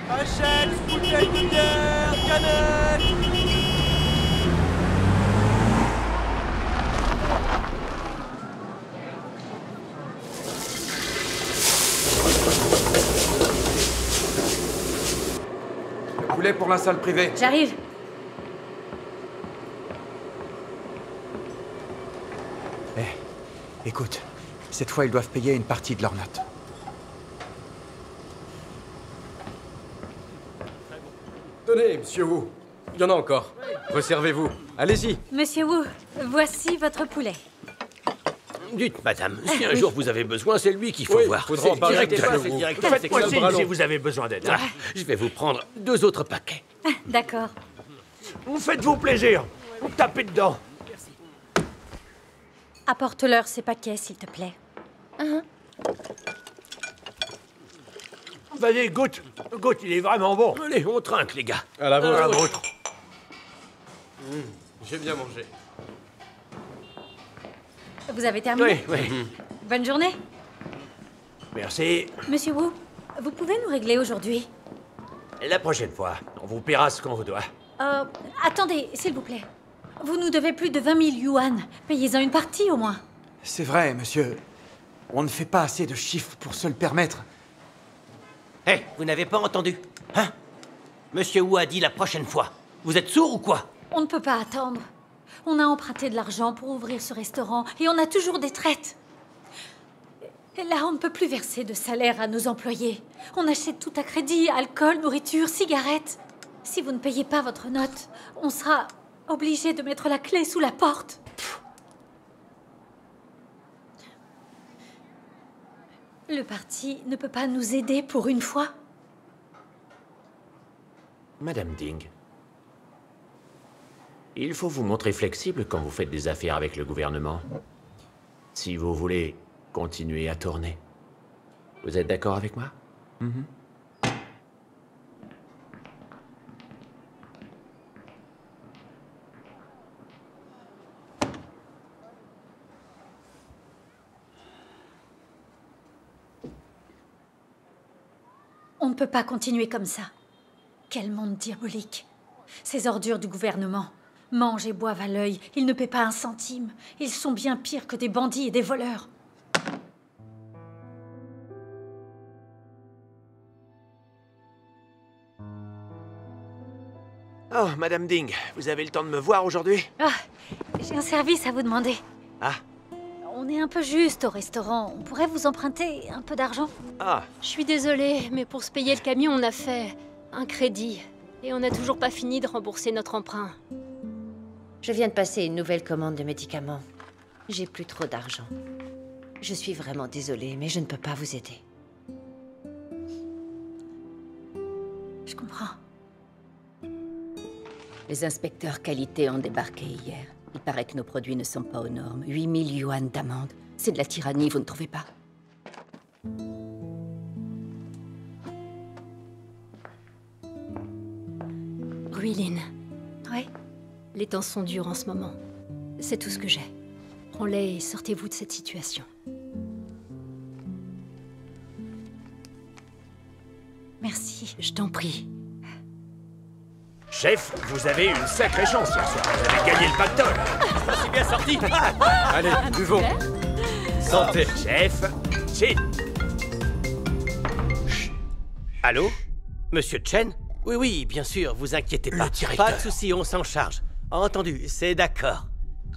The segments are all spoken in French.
Achète, bouteille de bière, canette. Le poulet pour la salle privée. J'arrive. Écoute, cette fois ils doivent payer une partie de leur note. Tenez, monsieur Wu. Il y en a encore. Resservez-vous. Allez-y. Monsieur Wu, voici votre poulet. Dites, madame, si un jour vous avez besoin, c'est lui qu'il faut Oui, voir. faudra en parler avec directeur. monsieur Wu. Faites-moi Faites-moi signe signe si vous avez besoin d'aide. Ah, je vais vous prendre 2 autres paquets. D'accord. Vous faites-vous plaisir. Vous tapez dedans. Apporte-leur ces paquets, s'il te plaît. Vas-y, goûte. Goûte, il est vraiment bon. Allez, on trinque, les gars. À la vôtre. À la vôtre. J'ai bien mangé. Vous avez terminé? Oui, oui. Bonne journée. Merci. Monsieur Wu, vous pouvez nous régler aujourd'hui? La prochaine fois, on vous paiera ce qu'on vous doit. Attendez, s'il vous plaît. Vous nous devez plus de 20 000 yuan. Payez-en une partie, au moins. C'est vrai, monsieur. On ne fait pas assez de chiffres pour se le permettre. Hé, vous n'avez pas entendu? Hein? Monsieur Wu a dit la prochaine fois. Vous êtes sourd ou quoi? On ne peut pas attendre. On a emprunté de l'argent pour ouvrir ce restaurant et on a toujours des traites. Et là, on ne peut plus verser de salaire à nos employés. On achète tout à crédit, alcool, nourriture, cigarettes. Si vous ne payez pas votre note, on sera obligé de mettre la clé sous la porte. Le parti ne peut pas nous aider pour une fois. Madame Ding, il faut vous montrer flexible quand vous faites des affaires avec le gouvernement. Si vous voulez continuer à tourner. Vous êtes d'accord avec moi? On ne peut pas continuer comme ça. Quel monde diabolique. Ces ordures du gouvernement mangent et boivent à l'œil. Ils ne paient pas un centime. Ils sont bien pires que des bandits et des voleurs. Oh, Madame Ding, vous avez le temps de me voir aujourd'hui? Ah, j'ai un service à vous demander. Ah. On est un peu juste au restaurant. On pourrait vous emprunter un peu d'argent? Ah. Je suis désolée, mais pour se payer le camion, on a fait un crédit. Et on n'a toujours pas fini de rembourser notre emprunt. Je viens de passer une nouvelle commande de médicaments. J'ai plus trop d'argent. Je suis vraiment désolée, mais je ne peux pas vous aider. Je comprends. Les inspecteurs qualité ont débarqué hier. Il paraît que nos produits ne sont pas aux normes. 8 000 yuan d'amende. C'est de la tyrannie, vous ne trouvez pas? Ruiline, Oui? les temps sont durs en ce moment. C'est tout ce que j'ai. Prends-les et sortez-vous de cette situation. Merci. Je t'en prie. Chef, vous avez une sacrée chance hier soir. Vous avez gagné le pactole. Je m'en suis bien sorti. Allez, buvons. Santé. Chef, Chin. Allô? Monsieur Chen? Oui, oui, bien sûr, vous inquiétez pas. Le directeur. Pas de souci, on s'en charge. Entendu, c'est d'accord.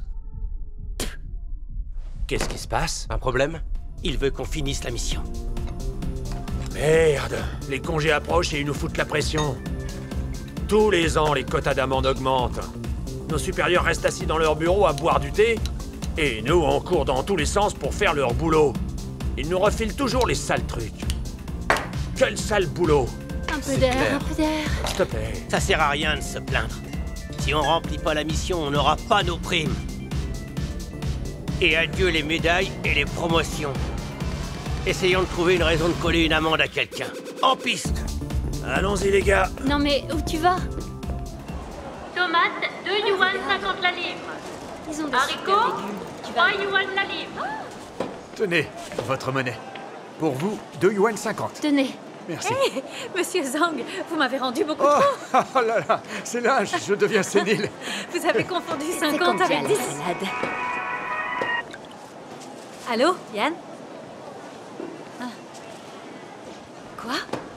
Qu'est-ce qui se passe? Un problème? Il veut qu'on finisse la mission. Merde, les congés approchent et ils nous foutent la pression. Tous les ans, les quotas d'amende augmentent. Nos supérieurs restent assis dans leur bureau à boire du thé, et nous, on court dans tous les sens pour faire leur boulot. Ils nous refilent toujours les sales trucs. Quel sale boulot! Un peu d'air, un peu d'air. S'il te plaît. Ça sert à rien de se plaindre. Si on remplit pas la mission, on n'aura pas nos primes. Et adieu les médailles et les promotions. Essayons de trouver une raison de coller une amende à quelqu'un. En piste! Allons-y, les gars. Non mais, où tu vas? Tomates, 2 yuan 50 la livre. Ils ont des Haricots, super légumes. Tu vas 3 yuan la livre. Tenez, votre monnaie. Pour vous, 2 yuan 50. Tenez, Merci. Hé, Monsieur Zhang, vous m'avez rendu beaucoup Oh, trop. oh là là, c'est là, je deviens sénile. Vous avez confondu C'est 50 avec 10. salade. Allô, Yann? Ah. Quoi?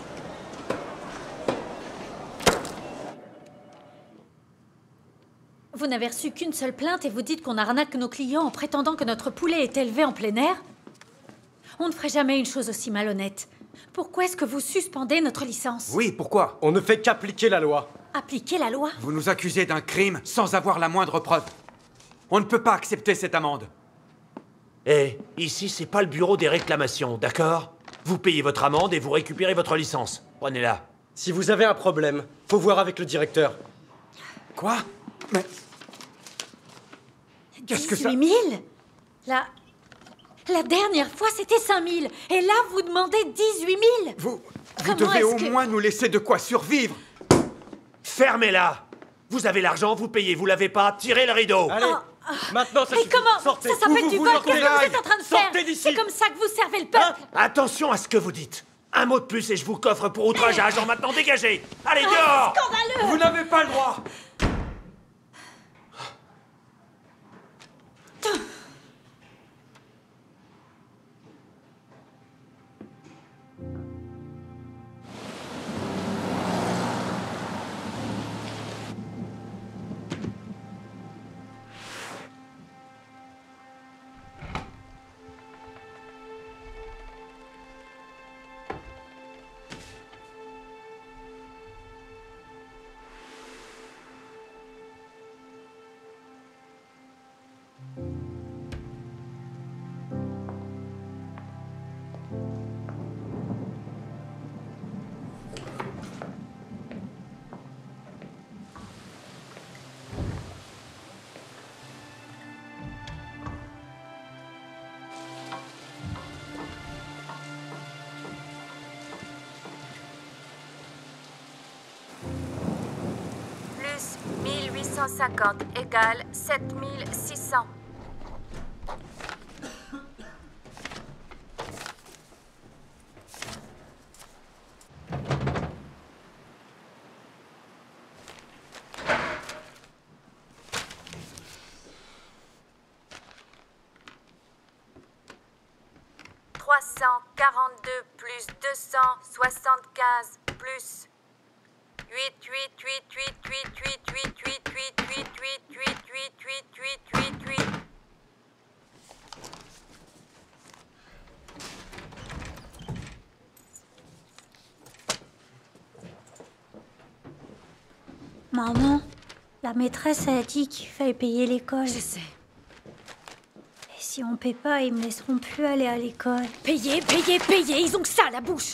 Vous n'avez reçu qu'une seule plainte et vous dites qu'on arnaque nos clients en prétendant que notre poulet est élevé en plein air? On ne ferait jamais une chose aussi malhonnête. Pourquoi est-ce que vous suspendez notre licence? Oui, pourquoi? On ne fait qu'appliquer la loi. Appliquer la loi? Vous nous accusez d'un crime sans avoir la moindre preuve. On ne peut pas accepter cette amende. Eh, ici, c'est pas le bureau des réclamations, d'accord? Vous payez votre amende et vous récupérez votre licence. Prenez-la. Si vous avez un problème, faut voir avec le directeur. Quoi? Mais... Qu'est-ce que ça... 18 000? La dernière fois, c'était 5 000. Et là, vous demandez 18 000. Vous Comment devez est-ce au que- moins nous laisser de quoi survivre. Fermez-la! Vous avez l'argent, vous payez, vous l'avez pas, tirez le rideau! Allez, maintenant ça Mais suffit. comment? Sortez. Ça s'appelle Où du vous vol. voulez Qu'est-ce que qu'on vous aille? êtes en train de faire? Sortez d'ici. C'est comme ça que vous servez le peuple. Attention à ce que vous dites! Un mot de plus et je vous coffre pour outrage à agent maintenant, dégagez! Allez, dehors! Scandaleux. Vous n'avez pas le droit. Plus 1850 égale 7600. Plus 275 plus 8. Maman, la maîtresse a dit qu'il fallait payer l'école. Je sais. Et si on paie pas, ils me laisseront plus aller à l'école. Payer, payer, payer, ils ont que ça à la bouche.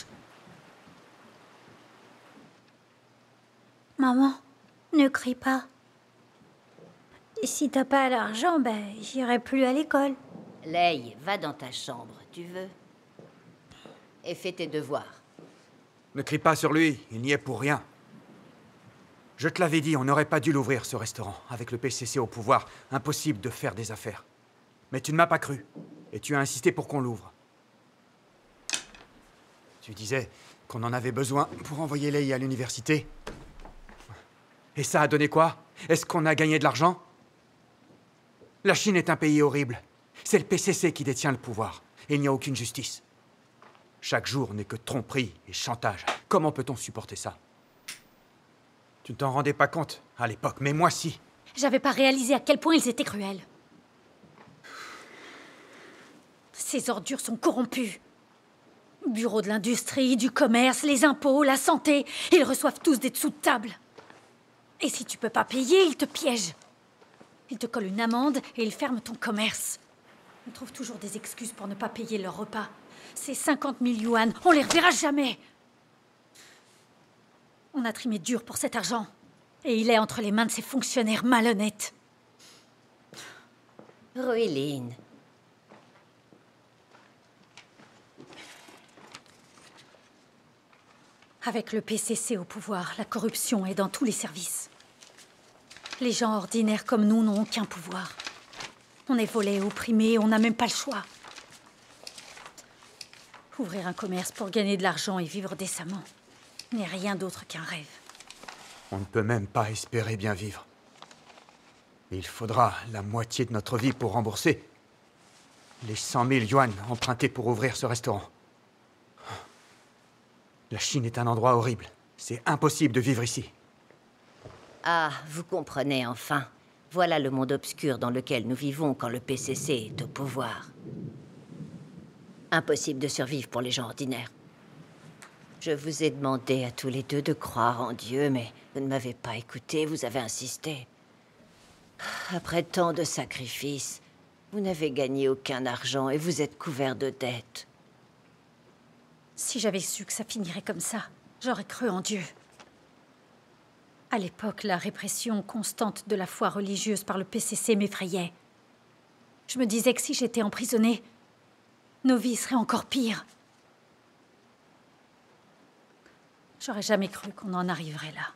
Maman, ne crie pas. Et si t'as pas l'argent, ben, j'irai plus à l'école. Lei, va dans ta chambre, tu veux? Et fais tes devoirs. Ne crie pas sur lui, il n'y est pour rien. Je te l'avais dit, on n'aurait pas dû l'ouvrir, ce restaurant. Avec le PCC au pouvoir, impossible de faire des affaires. Mais tu ne m'as pas cru, et tu as insisté pour qu'on l'ouvre. Tu disais qu'on en avait besoin pour envoyer Lei à l'université. Et ça a donné quoi? Est-ce qu'on a gagné de l'argent? La Chine est un pays horrible. C'est le PCC qui détient le pouvoir, et il n'y a aucune justice. Chaque jour n'est que tromperie et chantage. Comment peut-on supporter ça? Tu ne t'en rendais pas compte à l'époque, mais moi si. J'avais pas réalisé à quel point ils étaient cruels. Ces ordures sont corrompues. Bureau de l'industrie, du commerce, les impôts, la santé, ils reçoivent tous des dessous de table. Et si tu peux pas payer, ils te piègent. Ils te collent une amende et ils ferment ton commerce. Ils trouvent toujours des excuses pour ne pas payer leur repas. Ces 50 000 yuan, on les reverra jamais. On a trimé dur pour cet argent. Et il est entre les mains de ces fonctionnaires malhonnêtes. Ruiline. Avec le PCC au pouvoir, la corruption est dans tous les services. Les gens ordinaires comme nous n'ont aucun pouvoir. On est volés, opprimés, on n'a même pas le choix. Ouvrir un commerce pour gagner de l'argent et vivre décemment n'est rien d'autre qu'un rêve. On ne peut même pas espérer bien vivre. Il faudra la moitié de notre vie pour rembourser les 100 000 yuan empruntés pour ouvrir ce restaurant. La Chine est un endroit horrible. C'est impossible de vivre ici. Ah, vous comprenez enfin. Voilà le monde obscur dans lequel nous vivons quand le PCC est au pouvoir. Impossible de survivre pour les gens ordinaires. Je vous ai demandé à tous les deux de croire en Dieu, mais vous ne m'avez pas écouté, vous avez insisté. Après tant de sacrifices, vous n'avez gagné aucun argent et vous êtes couverts de dettes. Si j'avais su que ça finirait comme ça, j'aurais cru en Dieu. À l'époque, la répression constante de la foi religieuse par le PCC m'effrayait. Je me disais que si j'étais emprisonnée, nos vies seraient encore pires. J'aurais jamais cru qu'on en arriverait là.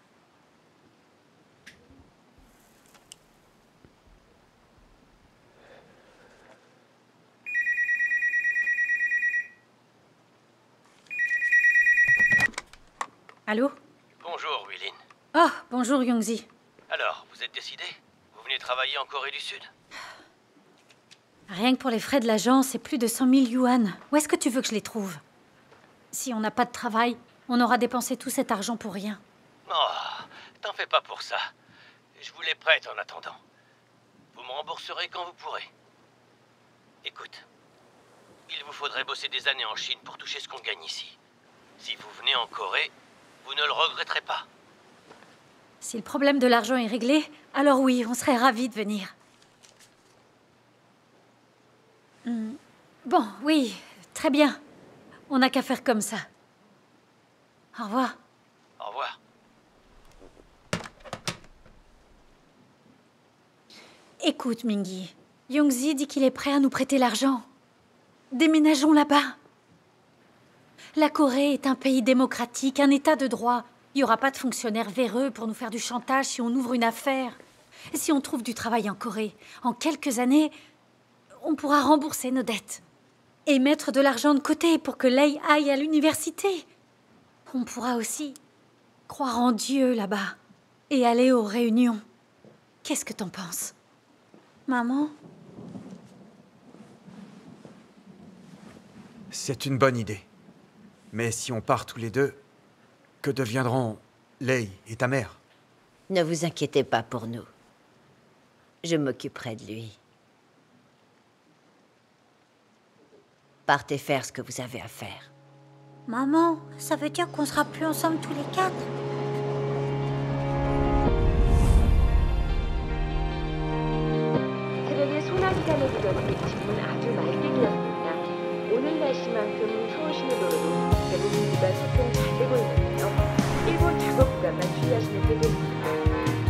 Allô? Bonjour, Wilin. Oh, bonjour, Youngzi. Alors, vous êtes décidé? Vous venez travailler en Corée du Sud? Rien que pour les frais de l'agence, c'est plus de 100 000 yuan. Où est-ce que tu veux que je les trouve? Si on n'a pas de travail, on aura dépensé tout cet argent pour rien. Oh, t'en fais pas pour ça. Je vous les prête en attendant. Vous me rembourserez quand vous pourrez. Écoute, il vous faudrait bosser des années en Chine pour toucher ce qu'on gagne ici. Si vous venez en Corée, vous ne le regretterez pas. Si le problème de l'argent est réglé, alors oui, on serait ravis de venir. Bon, oui, très bien. On n'a qu'à faire comme ça. Au revoir. Au revoir. Écoute, Mingy, Youngzi dit qu'il est prêt à nous prêter l'argent. Déménageons là-bas. La Corée est un pays démocratique, un état de droit. Il n'y aura pas de fonctionnaires véreux pour nous faire du chantage si on ouvre une affaire. Et si on trouve du travail en Corée, en quelques années, on pourra rembourser nos dettes. Et mettre de l'argent de côté pour que Lei aille à l'université. On pourra aussi croire en Dieu là-bas et aller aux réunions. Qu'est-ce que t'en penses? Maman? C'est une bonne idée. Mais si on part tous les deux, que deviendront Lei et ta mère? Ne vous inquiétez pas pour nous. Je m'occuperai de lui. Partez faire ce que vous avez à faire. Maman, ça veut dire qu'on sera plus ensemble tous les quatre? 새벽에 소나기가 내리던 집은 아주 맑게 되었습니다. 오늘 날씨만큼 추우시는 도로도 대부분 구간 소통 잘 되고 있는데요. 일본 작업 구간만 주의하시면 되겠습니다.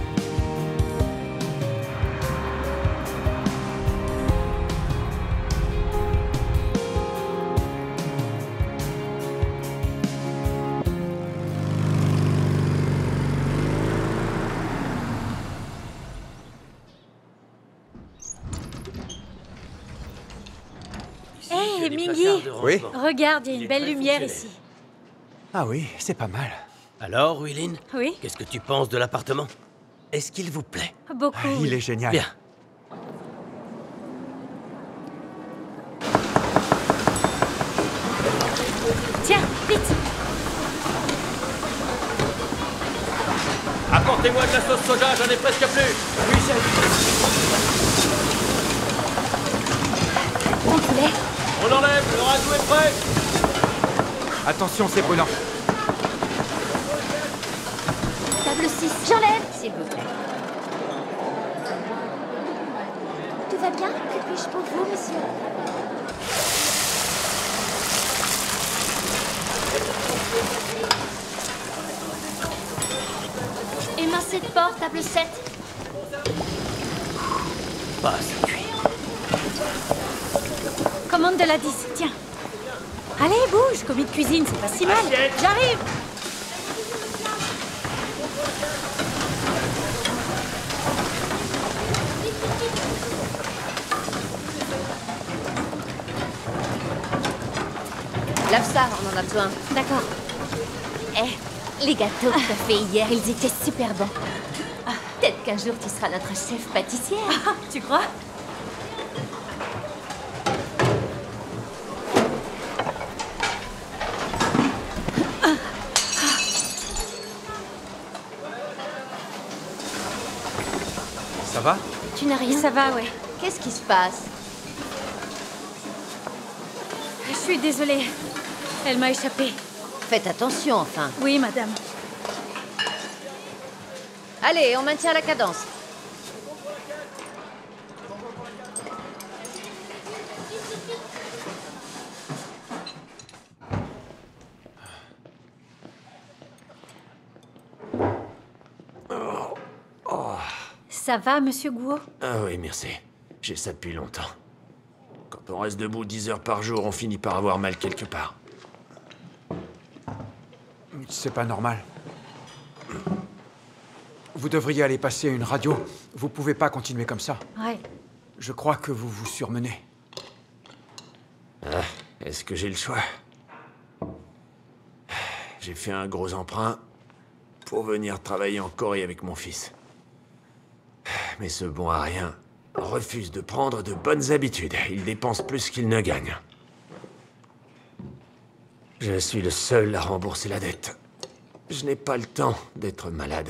Hé, Mingy! Oui? Regarde, il y a une belle lumière ici. Ah oui, c'est pas mal. Alors, Wilin? Oui? Qu'est-ce que tu penses de l'appartement? Est-ce qu'il vous plaît? Beaucoup. Il est génial. Bien. Tiens, vite! Apportez-moi de la sauce soja, j'en ai presque plus. Oui, chef. Bon poulet. On enlève, le ragoût est prêt. Attention, c'est brûlant. Table 6, j'enlève! S'il vous plaît. Tout va bien? Que puis-je pour vous, monsieur? Émincez de porc, table 7. Pas assez cuit. Commande de la 10, tiens. Allez, bouge, commis de cuisine, c'est pas si mal. J'arrive! Lave ça, on en a besoin. D'accord. Eh, les gâteaux que t'as fait hier, ils étaient super bons. Peut-être qu'un jour tu seras notre chef pâtissière. Tu crois? Ça va? Tu n'as rien? Ça va, ouais. Qu'est-ce qui se passe? Je suis désolée. Elle m'a échappé. Faites attention, enfin. Oui, madame. Allez, on maintient la cadence. Ça va, monsieur Guo? Ah oui, merci. J'ai ça depuis longtemps. Quand on reste debout 10 heures par jour, on finit par avoir mal quelque part. C'est pas normal. Vous devriez aller passer une radio. Vous pouvez pas continuer comme ça. Ouais. Je crois que vous vous surmenez. Ah, est-ce que j'ai le choix? J'ai fait un gros emprunt pour venir travailler en Corée avec mon fils. Mais ce bon à rien refuse de prendre de bonnes habitudes. Il dépense plus qu'il ne gagne. Je suis le seul à rembourser la dette. Je n'ai pas le temps d'être malade.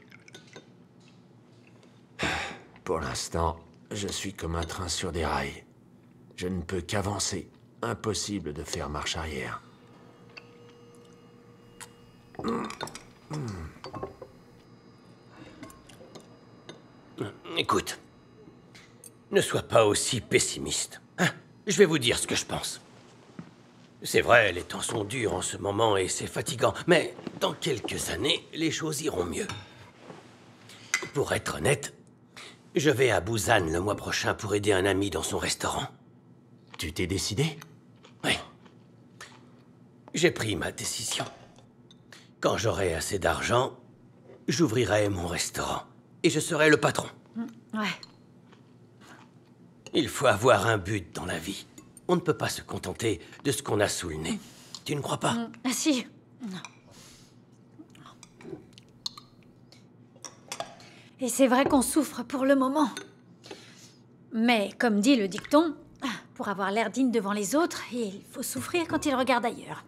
Pour l'instant, je suis comme un train sur des rails. Je ne peux qu'avancer. Impossible de faire marche arrière. Écoute, ne sois pas aussi pessimiste. Hein? Je vais vous dire ce que je pense. C'est vrai, les temps sont durs en ce moment et c'est fatigant, mais dans quelques années, les choses iront mieux. Pour être honnête, je vais à Busan le mois prochain pour aider un ami dans son restaurant. Tu t'es décidé? Oui. J'ai pris ma décision. Quand j'aurai assez d'argent, j'ouvrirai mon restaurant et je serai le patron. Ouais. Il faut avoir un but dans la vie. On ne peut pas se contenter de ce qu'on a sous le nez. Tu ne crois pas? Ah si. Non. Et c'est vrai qu'on souffre pour le moment. Mais comme dit le dicton, pour avoir l'air digne devant les autres, il faut souffrir quand ils regardent ailleurs.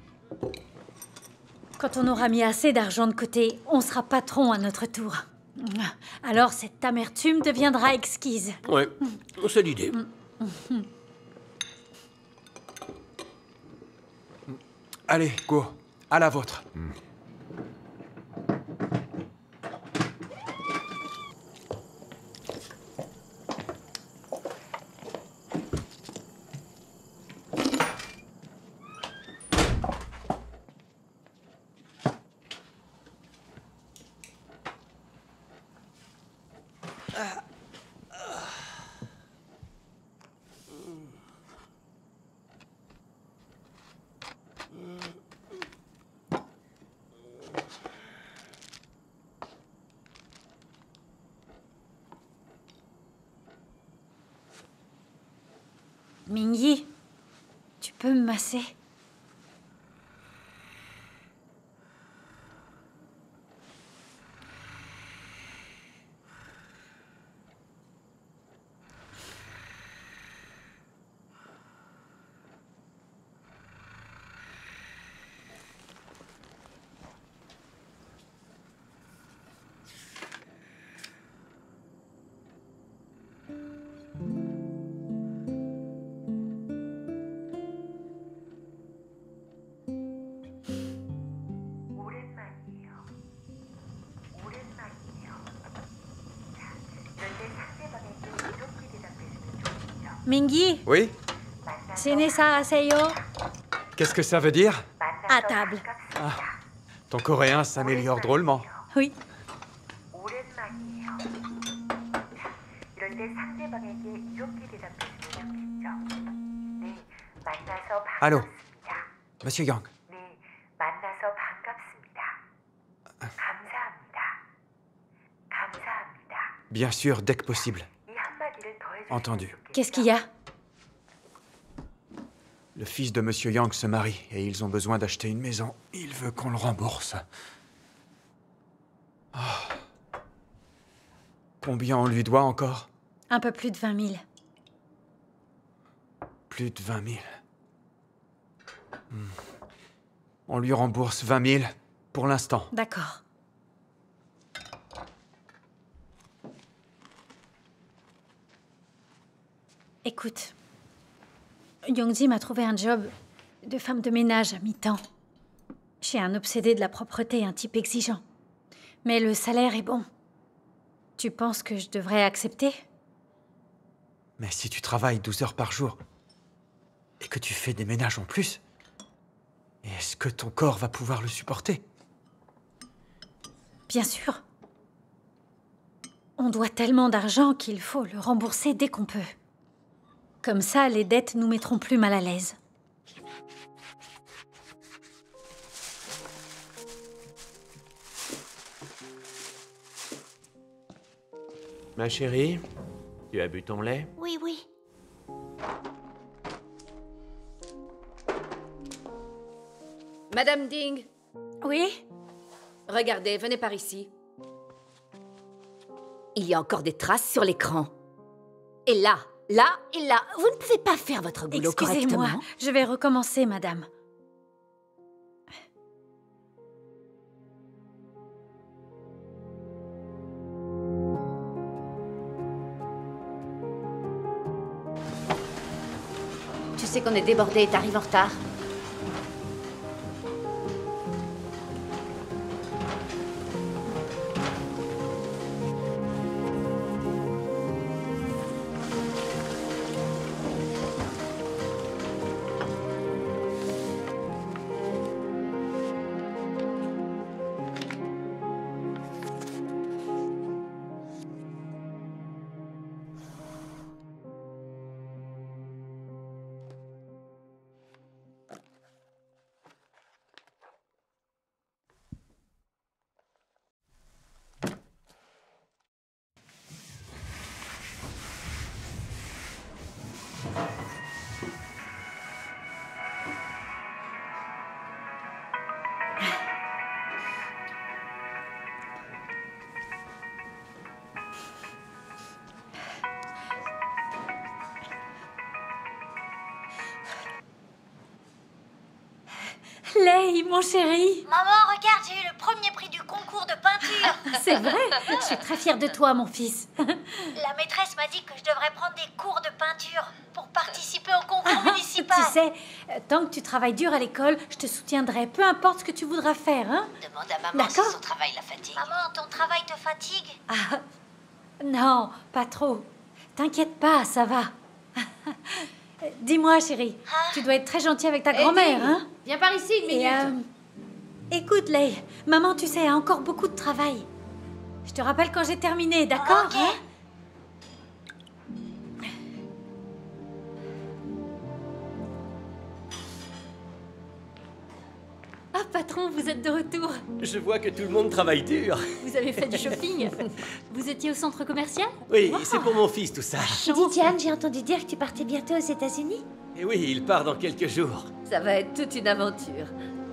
Quand on aura mis assez d'argent de côté, on sera patron à notre tour. Alors cette amertume deviendra exquise. Ouais, c'est l'idée. Allez, Guo, à la vôtre. Mingyi, tu peux me masser? Mingyi, Oui? Senesa Aseyo, Qu'est-ce que ça veut dire? à table. Ah, ton coréen s'améliore drôlement. Oui. Allô? Monsieur Yang. Bien sûr, dès que possible. Entendu. Qu'est-ce qu'il y a? Le fils de Monsieur Yang se marie et ils ont besoin d'acheter une maison. Il veut qu'on le rembourse. Oh. Combien on lui doit encore? Un peu plus de 20 000. Plus de 20 000. On lui rembourse 20 000 pour l'instant. D'accord. Écoute, Yongji m'a trouvé un job de femme de ménage à mi-temps. Chez un obsédé de la propreté, un type exigeant. Mais le salaire est bon. Tu penses que je devrais accepter? Mais si tu travailles 12 heures par jour et que tu fais des ménages en plus, est-ce que ton corps va pouvoir le supporter? Bien sûr. On doit tellement d'argent qu'il faut le rembourser dès qu'on peut. Comme ça, les dettes nous mettront plus mal à l'aise. Ma chérie, tu as bu ton lait? Oui, oui. Madame Ding. Oui? Regardez, venez par ici. Il y a encore des traces sur l'écran. Et là, là et là, vous ne pouvez pas faire votre boulot correctement. Excusez-moi, je vais recommencer, madame. Tu sais qu'on est débordé et t'arrives en retard. Lei, mon chéri. Maman, regarde, j'ai eu le premier prix du concours de peinture. C'est vrai. Je suis très fière de toi, mon fils. La maîtresse m'a dit que je devrais prendre des cours de peinture pour participer au concours municipal. Tu sais, tant que tu travailles dur à l'école, je te soutiendrai, peu importe ce que tu voudras faire, hein? Demande à maman si son travail la fatigue. Maman, ton travail te fatigue? Ah, non, pas trop. T'inquiète pas, ça va. Dis-moi, chérie, tu dois être très gentille avec ta grand-mère, hein? Viens par ici une minute. Écoute, Lei, maman, tu sais, a encore beaucoup de travail. Je te rappelle quand j'ai terminé, d'accord? Ok. Hein? Ah, patron, vous êtes de retour. Je vois que tout le monde travaille dur. Vous avez fait du shopping. Vous étiez au centre commercial? Oui, c'est pour mon fils tout ça. Dis Diane, j'ai entendu dire que tu partais bientôt aux États-Unis. Et oui, il part dans quelques jours. Ça va être toute une aventure.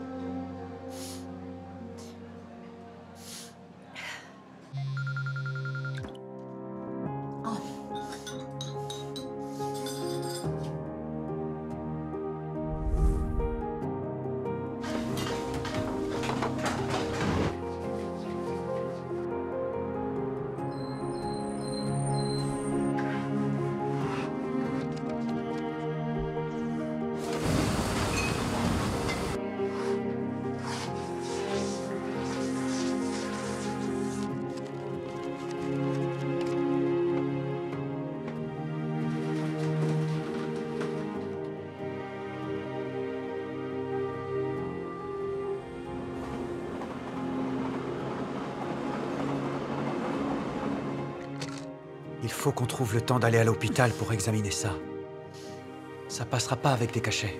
Il faut qu'on trouve le temps d'aller à l'hôpital pour examiner ça. Ça passera pas avec des cachets.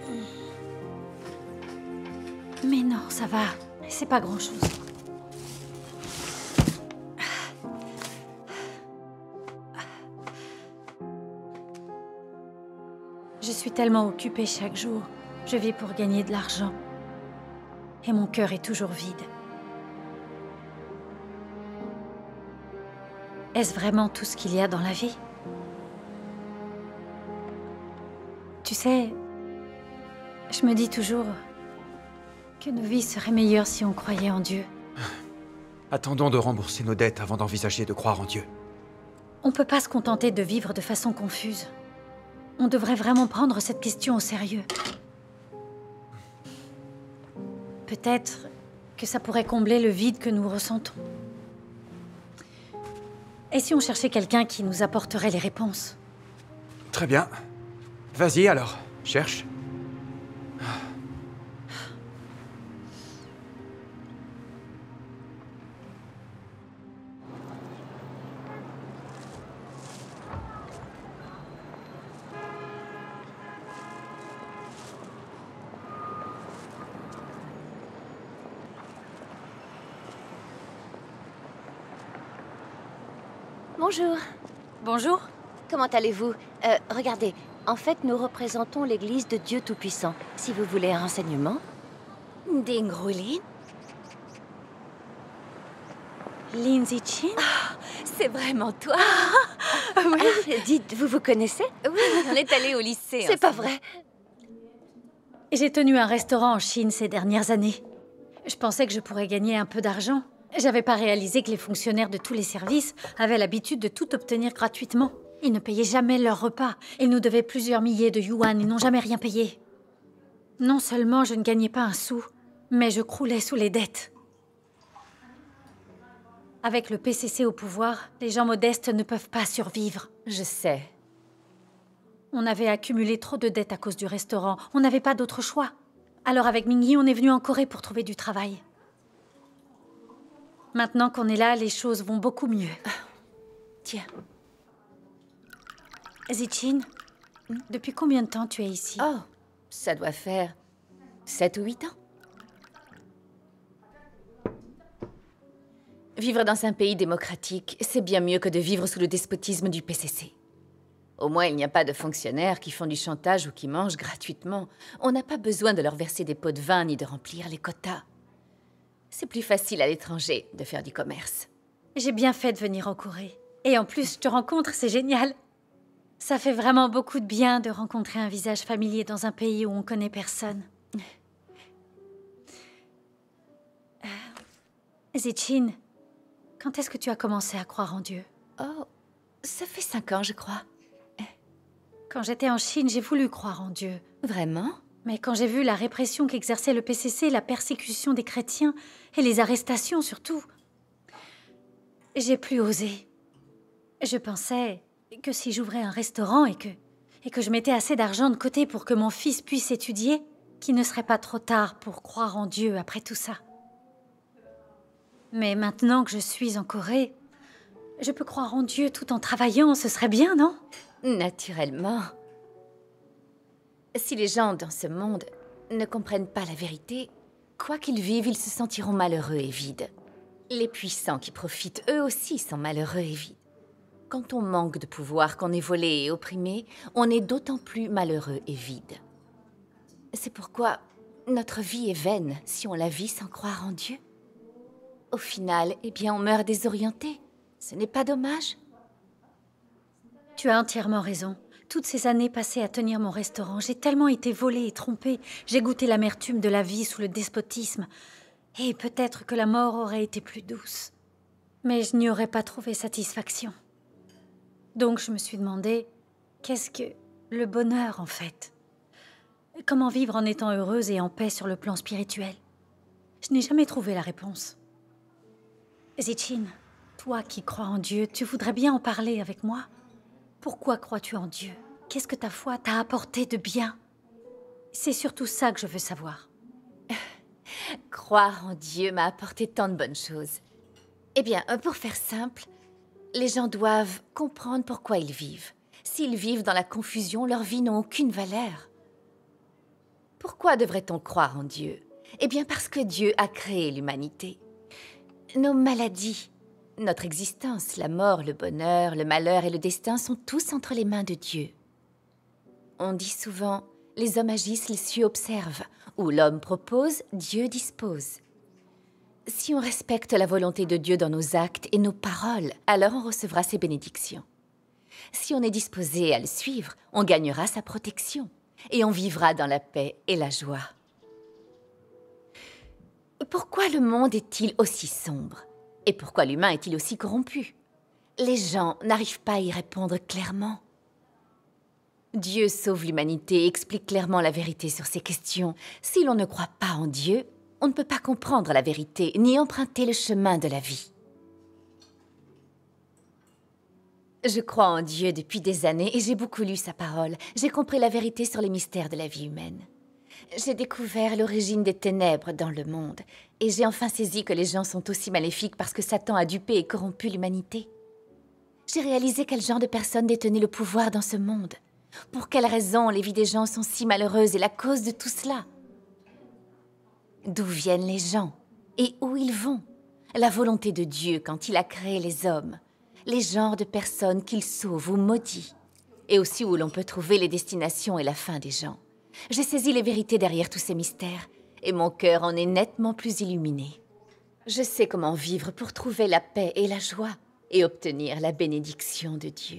Mais non, ça va. C'est pas grand-chose. Je suis tellement occupée chaque jour. Je vis pour gagner de l'argent. Et mon cœur est toujours vide. Est-ce vraiment tout ce qu'il y a dans la vie? Tu sais, je me dis toujours que nos vies seraient meilleures si on croyait en Dieu. Attendons de rembourser nos dettes avant d'envisager de croire en Dieu. On peut pas se contenter de vivre de façon confuse. On devrait vraiment prendre cette question au sérieux. Peut-être que ça pourrait combler le vide que nous ressentons. Et si on cherchait quelqu'un qui nous apporterait les réponses? Très bien. Vas-y alors, cherche. Bonjour. Bonjour. Comment allez-vous? Regardez, en fait, nous représentons l'église de Dieu Tout-Puissant. Si vous voulez un renseignement... Dingrulin? Lindsay Chin? C'est vraiment toi? Oui. Dites, vous connaissez? Oui, on est allés au lycée. C'est pas vrai. J'ai tenu un restaurant en Chine ces dernières années. Je pensais que je pourrais gagner un peu d'argent. J'avais pas réalisé que les fonctionnaires de tous les services avaient l'habitude de tout obtenir gratuitement. Ils ne payaient jamais leurs repas. Ils nous devaient plusieurs milliers de yuan. Ils n'ont jamais rien payé. Non seulement je ne gagnais pas un sou, mais je croulais sous les dettes. Avec le PCC au pouvoir, les gens modestes ne peuvent pas survivre. Je sais. On avait accumulé trop de dettes à cause du restaurant. On n'avait pas d'autre choix. Alors avec Mingyi, on est venu en Corée pour trouver du travail. Maintenant qu'on est là, les choses vont beaucoup mieux. Tiens. Zichin, depuis combien de temps tu es ici? Oh, ça doit faire 7 ou 8 ans. Vivre dans un pays démocratique, c'est bien mieux que de vivre sous le despotisme du PCC. Au moins, il n'y a pas de fonctionnaires qui font du chantage ou qui mangent gratuitement. On n'a pas besoin de leur verser des pots de vin ni de remplir les quotas. C'est plus facile à l'étranger de faire du commerce. J'ai bien fait de venir en Corée. Et en plus, je te rencontre, c'est génial. Ça fait vraiment beaucoup de bien de rencontrer un visage familier dans un pays où on connaît personne. Zichin, quand est-ce que tu as commencé à croire en Dieu? Oh, ça fait 5 ans, je crois. Quand j'étais en Chine, j'ai voulu croire en Dieu. Vraiment? Mais quand j'ai vu la répression qu'exerçait le PCC, la persécution des chrétiens et les arrestations surtout, j'ai plus osé. Je pensais que si j'ouvrais un restaurant et que je mettais assez d'argent de côté pour que mon fils puisse étudier, qu'il ne serait pas trop tard pour croire en Dieu après tout ça. Mais maintenant que je suis en Corée, je peux croire en Dieu tout en travaillant, ce serait bien, non? Naturellement. Si les gens dans ce monde ne comprennent pas la vérité, quoi qu'ils vivent, ils se sentiront malheureux et vides. Les puissants qui profitent, eux aussi, sont malheureux et vides. Quand on manque de pouvoir, qu'on est volé et opprimé, on est d'autant plus malheureux et vide. C'est pourquoi notre vie est vaine si on la vit sans croire en Dieu. Au final, eh bien, on meurt désorienté. Ce n'est pas dommage? Tu as entièrement raison. Toutes ces années passées à tenir mon restaurant, j'ai tellement été volée et trompée. J'ai goûté l'amertume de la vie sous le despotisme. Et peut-être que la mort aurait été plus douce. Mais je n'y aurais pas trouvé satisfaction. Donc je me suis demandé, qu'est-ce que le bonheur en fait? Comment vivre en étant heureuse et en paix sur le plan spirituel? Je n'ai jamais trouvé la réponse. Zichin, toi qui crois en Dieu, tu voudrais bien en parler avec moi? Pourquoi crois-tu en Dieu? Qu'est-ce que ta foi t'a apporté de bien? C'est surtout ça que je veux savoir. Croire en Dieu m'a apporté tant de bonnes choses. Eh bien, pour faire simple, les gens doivent comprendre pourquoi ils vivent. S'ils vivent dans la confusion, leurs vies n'ont aucune valeur. Pourquoi devrait-on croire en Dieu? Eh bien, parce que Dieu a créé l'humanité. Nos maladies, notre existence, la mort, le bonheur, le malheur et le destin sont tous entre les mains de Dieu. On dit souvent « les hommes agissent, les cieux observent » ou « l'homme propose, Dieu dispose ». Si on respecte la volonté de Dieu dans nos actes et nos paroles, alors on recevra ses bénédictions. Si on est disposé à le suivre, on gagnera sa protection et on vivra dans la paix et la joie. Pourquoi le monde est-il aussi sombre? Et pourquoi l'humain est-il aussi corrompu? Les gens n'arrivent pas à y répondre clairement. Dieu sauve l'humanité et explique clairement la vérité sur ces questions. Si l'on ne croit pas en Dieu, on ne peut pas comprendre la vérité ni emprunter le chemin de la vie. Je crois en Dieu depuis des années et j'ai beaucoup lu sa parole. J'ai compris la vérité sur les mystères de la vie humaine. J'ai découvert l'origine des ténèbres dans le monde et j'ai enfin saisi que les gens sont aussi maléfiques parce que Satan a dupé et corrompu l'humanité. J'ai réalisé quel genre de personnes détenaient le pouvoir dans ce monde. Pour quelles raisons les vies des gens sont si malheureuses et la cause de tout cela. D'où viennent les gens et où ils vont? La volonté de Dieu quand il a créé les hommes, les genres de personnes qu'il sauve ou maudit, et aussi où l'on peut trouver les destinations et la fin des gens. J'ai saisi les vérités derrière tous ces mystères, et mon cœur en est nettement plus illuminé. Je sais comment vivre pour trouver la paix et la joie, et obtenir la bénédiction de Dieu.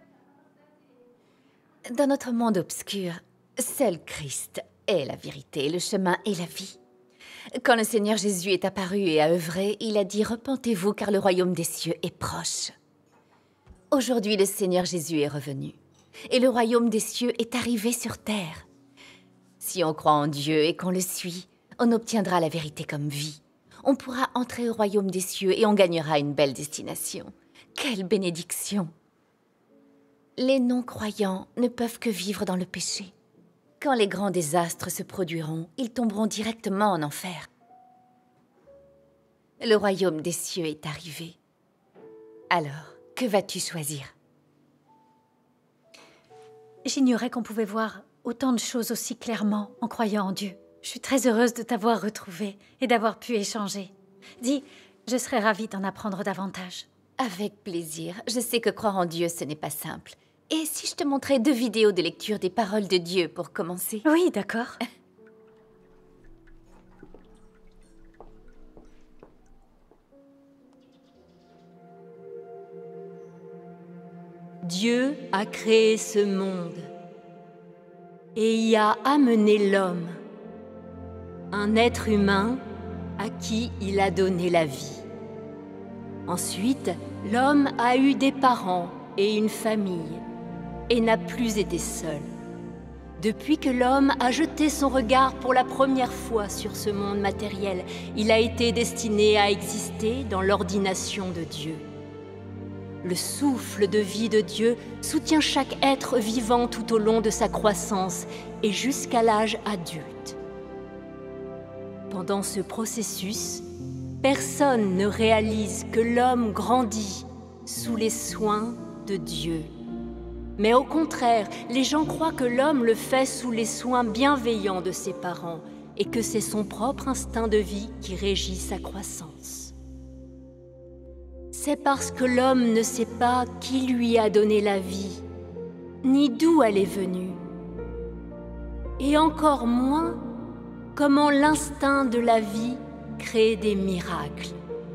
Dans notre monde obscur, seul Christ est la vérité, le chemin et la vie. Quand le Seigneur Jésus est apparu et a œuvré, il a dit « Repentez-vous car le royaume des cieux est proche ». Aujourd'hui, le Seigneur Jésus est revenu, et le royaume des cieux est arrivé sur terre. Si on croit en Dieu et qu'on le suit, on obtiendra la vérité comme vie. On pourra entrer au royaume des cieux et on gagnera une belle destination. Quelle bénédiction! Les non-croyants ne peuvent que vivre dans le péché. Quand les grands désastres se produiront, ils tomberont directement en enfer. Le royaume des cieux est arrivé. Alors, que vas-tu choisir? J'ignorais qu'on pouvait voir autant de choses aussi clairement en croyant en Dieu. Je suis très heureuse de t'avoir retrouvée et d'avoir pu échanger. Dis, je serais ravie d'en apprendre davantage. Avec plaisir. Je sais que croire en Dieu, ce n'est pas simple. Et si je te montrais 2 vidéos de lecture des paroles de Dieu pour commencer? Oui, d'accord. Dieu a créé ce monde et y a amené l'homme, un être humain à qui il a donné la vie. Ensuite, l'homme a eu des parents et une famille et n'a plus été seul. Depuis que l'homme a jeté son regard pour la première fois sur ce monde matériel, il a été destiné à exister dans l'ordination de Dieu. Le souffle de vie de Dieu soutient chaque être vivant tout au long de sa croissance et jusqu'à l'âge adulte. Pendant ce processus, personne ne réalise que l'homme grandit sous les soins de Dieu. Mais au contraire, les gens croient que l'homme le fait sous les soins bienveillants de ses parents et que c'est son propre instinct de vie qui régit sa croissance. C'est parce que l'homme ne sait pas qui lui a donné la vie, ni d'où elle est venue, et encore moins comment l'instinct de la vie crée des miracles.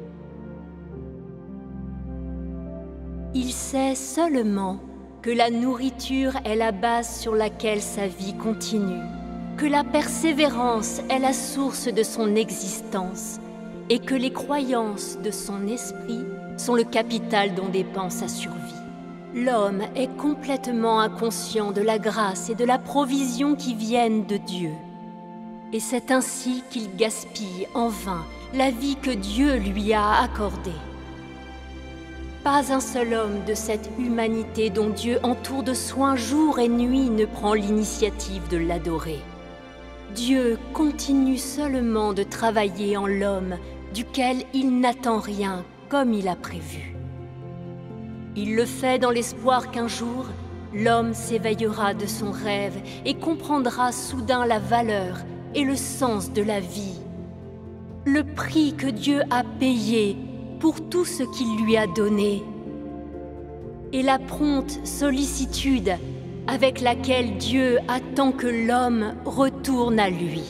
Il sait seulement que la nourriture est la base sur laquelle sa vie continue, que la persévérance est la source de son existence et que les croyances de son esprit sont le capital dont dépend sa survie. L'homme est complètement inconscient de la grâce et de la provision qui viennent de Dieu. Et c'est ainsi qu'il gaspille en vain la vie que Dieu lui a accordée. Pas un seul homme de cette humanité dont Dieu entoure de soins jour et nuit ne prend l'initiative de l'adorer. Dieu continue seulement de travailler en l'homme, duquel il n'attend rien comme il a prévu. Il le fait dans l'espoir qu'un jour, l'homme s'éveillera de son rêve et comprendra soudain la valeur et le sens de la vie, le prix que Dieu a payé pour tout ce qu'il lui a donné, et la prompte sollicitude avec laquelle Dieu attend que l'homme retourne à lui.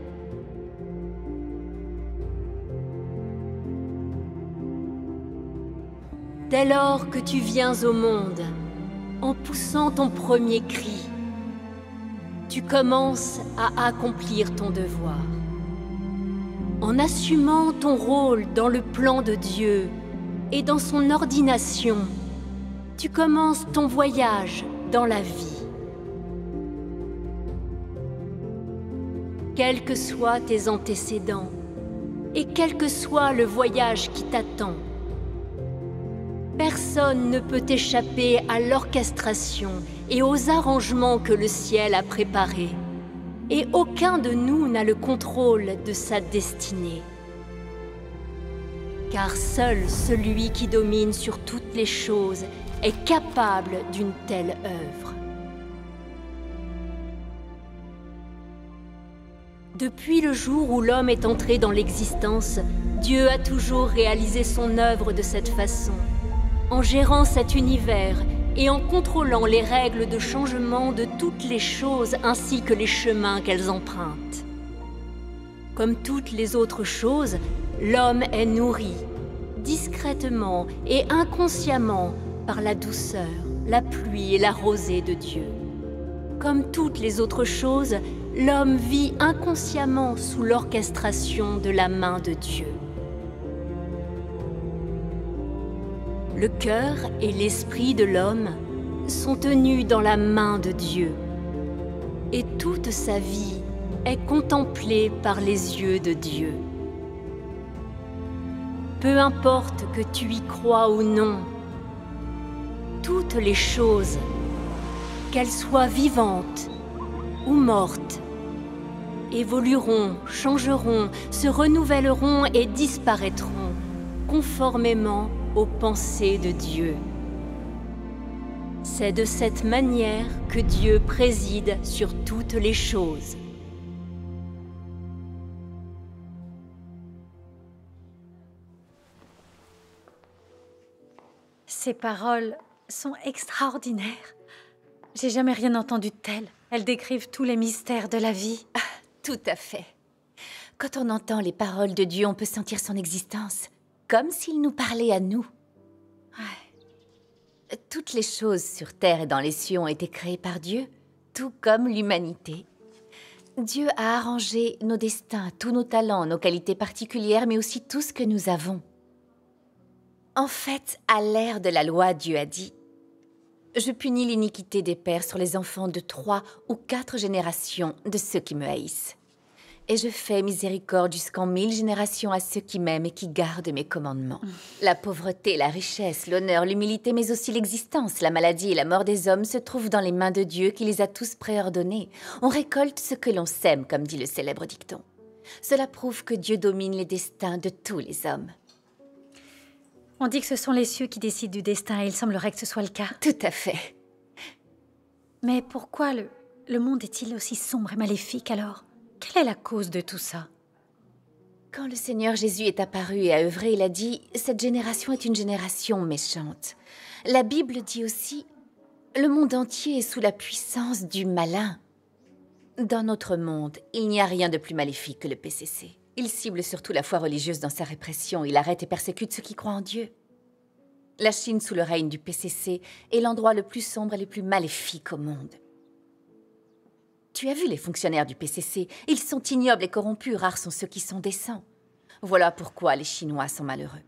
Dès lors que tu viens au monde, en poussant ton premier cri, tu commences à accomplir ton devoir. En assumant ton rôle dans le plan de Dieu et dans son ordination, tu commences ton voyage dans la vie. Quels que soient tes antécédents et quel que soit le voyage qui t'attend, personne ne peut échapper à l'orchestration et aux arrangements que le ciel a préparés. Et aucun de nous n'a le contrôle de sa destinée. Car seul celui qui domine sur toutes les choses est capable d'une telle œuvre. Depuis le jour où l'homme est entré dans l'existence, Dieu a toujours réalisé son œuvre de cette façon, en gérant cet univers et en contrôlant les règles de changement de toutes les choses ainsi que les chemins qu'elles empruntent. Comme toutes les autres choses, l'homme est nourri, discrètement et inconsciemment, par la douceur, la pluie et la rosée de Dieu. Comme toutes les autres choses, l'homme vit inconsciemment sous l'orchestration de la main de Dieu. Le cœur et l'esprit de l'homme sont tenus dans la main de Dieu, et toute sa vie est contemplée par les yeux de Dieu. Peu importe que tu y crois ou non, toutes les choses, qu'elles soient vivantes ou mortes, évolueront, changeront, se renouvelleront et disparaîtront, conformément aux pensées de Dieu. C'est de cette manière que Dieu préside sur toutes les choses. Ces paroles sont extraordinaires. J'ai jamais rien entendu de tel. Elles décrivent tous les mystères de la vie. Ah, tout à fait. Quand on entend les paroles de Dieu, on peut sentir son existence, comme s'il nous parlait à nous. Ouais. Toutes les choses sur terre et dans les cieux ont été créées par Dieu, tout comme l'humanité. Dieu a arrangé nos destins, tous nos talents, nos qualités particulières, mais aussi tout ce que nous avons. En fait, à l'ère de la loi, Dieu a dit « Je punis l'iniquité des pères sur les enfants de 3 ou 4 générations de ceux qui me haïssent. Et je fais miséricorde jusqu'en 1000 générations à ceux qui m'aiment et qui gardent mes commandements. » La pauvreté, la richesse, l'honneur, l'humilité, mais aussi l'existence, la maladie et la mort des hommes se trouvent dans les mains de Dieu qui les a tous préordonnés. On récolte ce que l'on sème, comme dit le célèbre dicton. Cela prouve que Dieu domine les destins de tous les hommes. On dit que ce sont les cieux qui décident du destin et il semblerait que ce soit le cas. Tout à fait. Mais pourquoi le monde est-il aussi sombre et maléfique alors? Quelle est la cause de tout ça? Quand le Seigneur Jésus est apparu et a œuvré, il a dit « Cette génération est une génération méchante ». La Bible dit aussi « Le monde entier est sous la puissance du malin ». Dans notre monde, il n'y a rien de plus maléfique que le PCC. Il cible surtout la foi religieuse dans sa répression. Il arrête et persécute ceux qui croient en Dieu. La Chine, sous le règne du PCC, est l'endroit le plus sombre et le plus maléfique au monde. Tu as vu les fonctionnaires du PCC? Ils sont ignobles et corrompus, rares sont ceux qui sont décents. Voilà pourquoi les Chinois sont malheureux.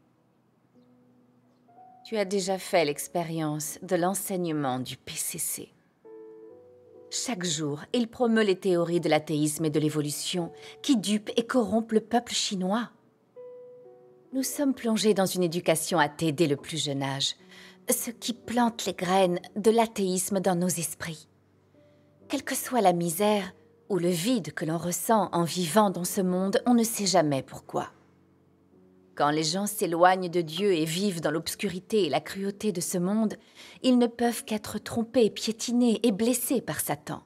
Tu as déjà fait l'expérience de l'enseignement du PCC. Chaque jour, il promeut les théories de l'athéisme et de l'évolution qui dupent et corrompent le peuple chinois. Nous sommes plongés dans une éducation athée dès le plus jeune âge, ce qui plante les graines de l'athéisme dans nos esprits. Quelle que soit la misère ou le vide que l'on ressent en vivant dans ce monde, on ne sait jamais pourquoi. Quand les gens s'éloignent de Dieu et vivent dans l'obscurité et la cruauté de ce monde, ils ne peuvent qu'être trompés, piétinés et blessés par Satan.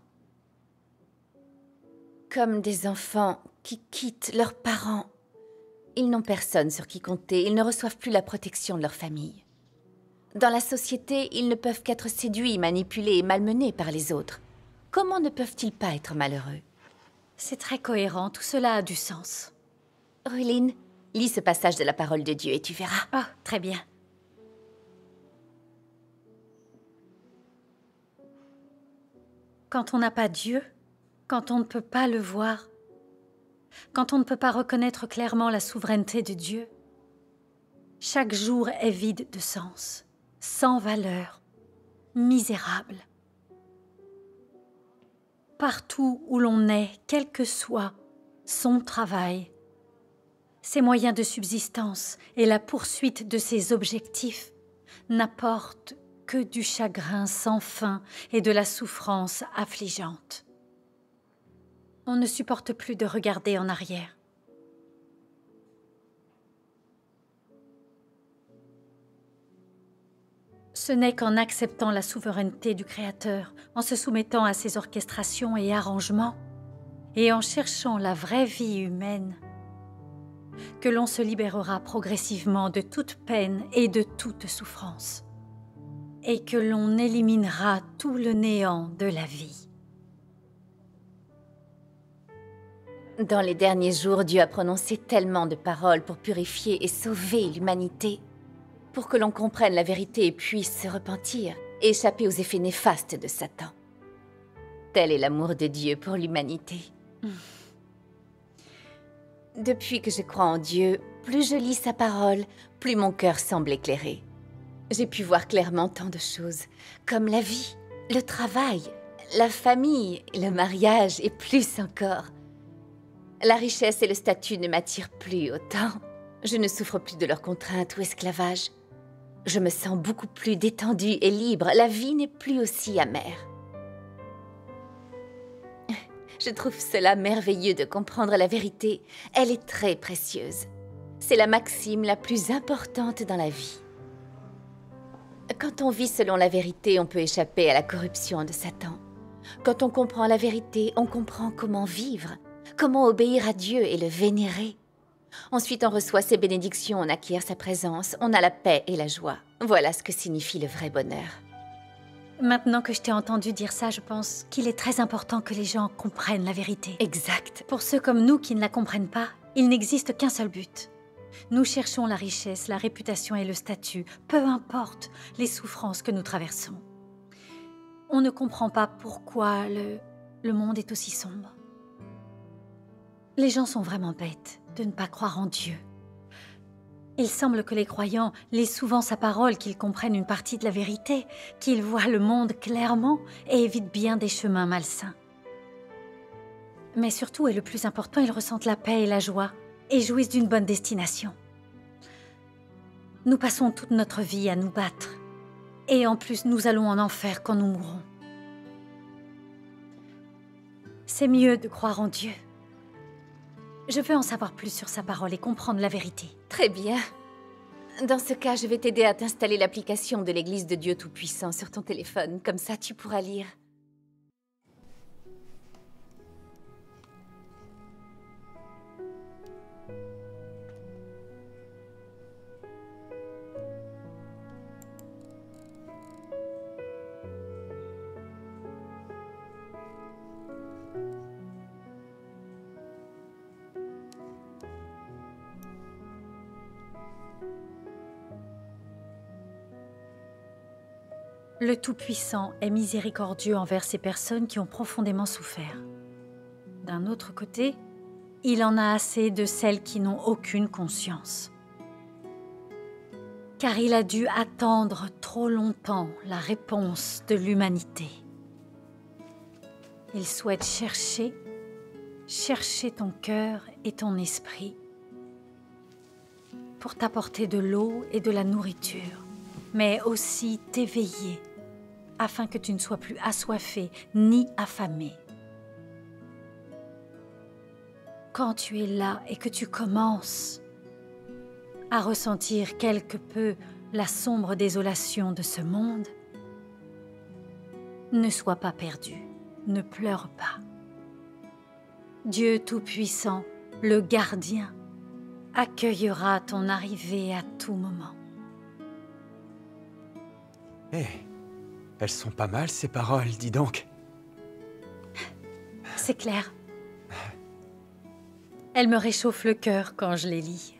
Comme des enfants qui quittent leurs parents, ils n'ont personne sur qui compter, ils ne reçoivent plus la protection de leur famille. Dans la société, ils ne peuvent qu'être séduits, manipulés et malmenés par les autres. Comment ne peuvent-ils pas être malheureux? C'est très cohérent, tout cela a du sens. Rulin, lis ce passage de la parole de Dieu et tu verras. Ah, très bien. Quand on n'a pas Dieu, quand on ne peut pas le voir, quand on ne peut pas reconnaître clairement la souveraineté de Dieu, chaque jour est vide de sens, sans valeur, misérable. Partout où l'on est, quel que soit son travail, ses moyens de subsistance et la poursuite de ses objectifs n'apportent que du chagrin sans fin et de la souffrance affligeante. On ne supporte plus de regarder en arrière. Ce n'est qu'en acceptant la souveraineté du Créateur, en se soumettant à ses orchestrations et arrangements, et en cherchant la vraie vie humaine, que l'on se libérera progressivement de toute peine et de toute souffrance, et que l'on éliminera tout le néant de la vie. Dans les derniers jours, Dieu a prononcé tellement de paroles pour purifier et sauver l'humanité, pour que l'on comprenne la vérité et puisse se repentir et échapper aux effets néfastes de Satan. Tel est l'amour de Dieu pour l'humanité. Depuis que je crois en Dieu, plus je lis sa parole, plus mon cœur semble éclairé. J'ai pu voir clairement tant de choses, comme la vie, le travail, la famille, le mariage et plus encore. La richesse et le statut ne m'attirent plus autant. Je ne souffre plus de leurs contraintes ou esclavage. Je me sens beaucoup plus détendue et libre. La vie n'est plus aussi amère. Je trouve cela merveilleux de comprendre la vérité. Elle est très précieuse. C'est la maxime la plus importante dans la vie. Quand on vit selon la vérité, on peut échapper à la corruption de Satan. Quand on comprend la vérité, on comprend comment vivre, comment obéir à Dieu et le vénérer. Ensuite, on reçoit ses bénédictions, on acquiert sa présence, on a la paix et la joie. Voilà ce que signifie le vrai bonheur. Maintenant que je t'ai entendu dire ça, je pense qu'il est très important que les gens comprennent la vérité. Exact. Pour ceux comme nous qui ne la comprennent pas, il n'existe qu'un seul but. Nous cherchons la richesse, la réputation et le statut, peu importe les souffrances que nous traversons. On ne comprend pas pourquoi le monde est aussi sombre. Les gens sont vraiment bêtes de ne pas croire en Dieu. Il semble que les croyants lisent souvent sa parole, qu'ils comprennent une partie de la vérité, qu'ils voient le monde clairement et évitent bien des chemins malsains. Mais surtout, et le plus important, ils ressentent la paix et la joie et jouissent d'une bonne destination. Nous passons toute notre vie à nous battre. Et en plus, nous allons en enfer quand nous mourrons. C'est mieux de croire en Dieu. Je veux en savoir plus sur sa parole et comprendre la vérité. Très bien. Dans ce cas, je vais t'aider à t'installer l'application de l'Église de Dieu Tout-Puissant sur ton téléphone. Comme ça, tu pourras lire. Le Tout-Puissant est miséricordieux envers ces personnes qui ont profondément souffert. D'un autre côté, il en a assez de celles qui n'ont aucune conscience. Car il a dû attendre trop longtemps la réponse de l'humanité. Il souhaite chercher ton cœur et ton esprit pour t'apporter de l'eau et de la nourriture, mais aussi t'éveiller afin que tu ne sois plus assoiffé ni affamé. Quand tu es là et que tu commences à ressentir quelque peu la sombre désolation de ce monde, ne sois pas perdu, ne pleure pas. Dieu Tout-Puissant, le gardien, accueillera ton arrivée à tout moment. Eh, elles sont pas mal, ces paroles, dis donc. C'est clair. Elles me réchauffent le cœur quand je les lis.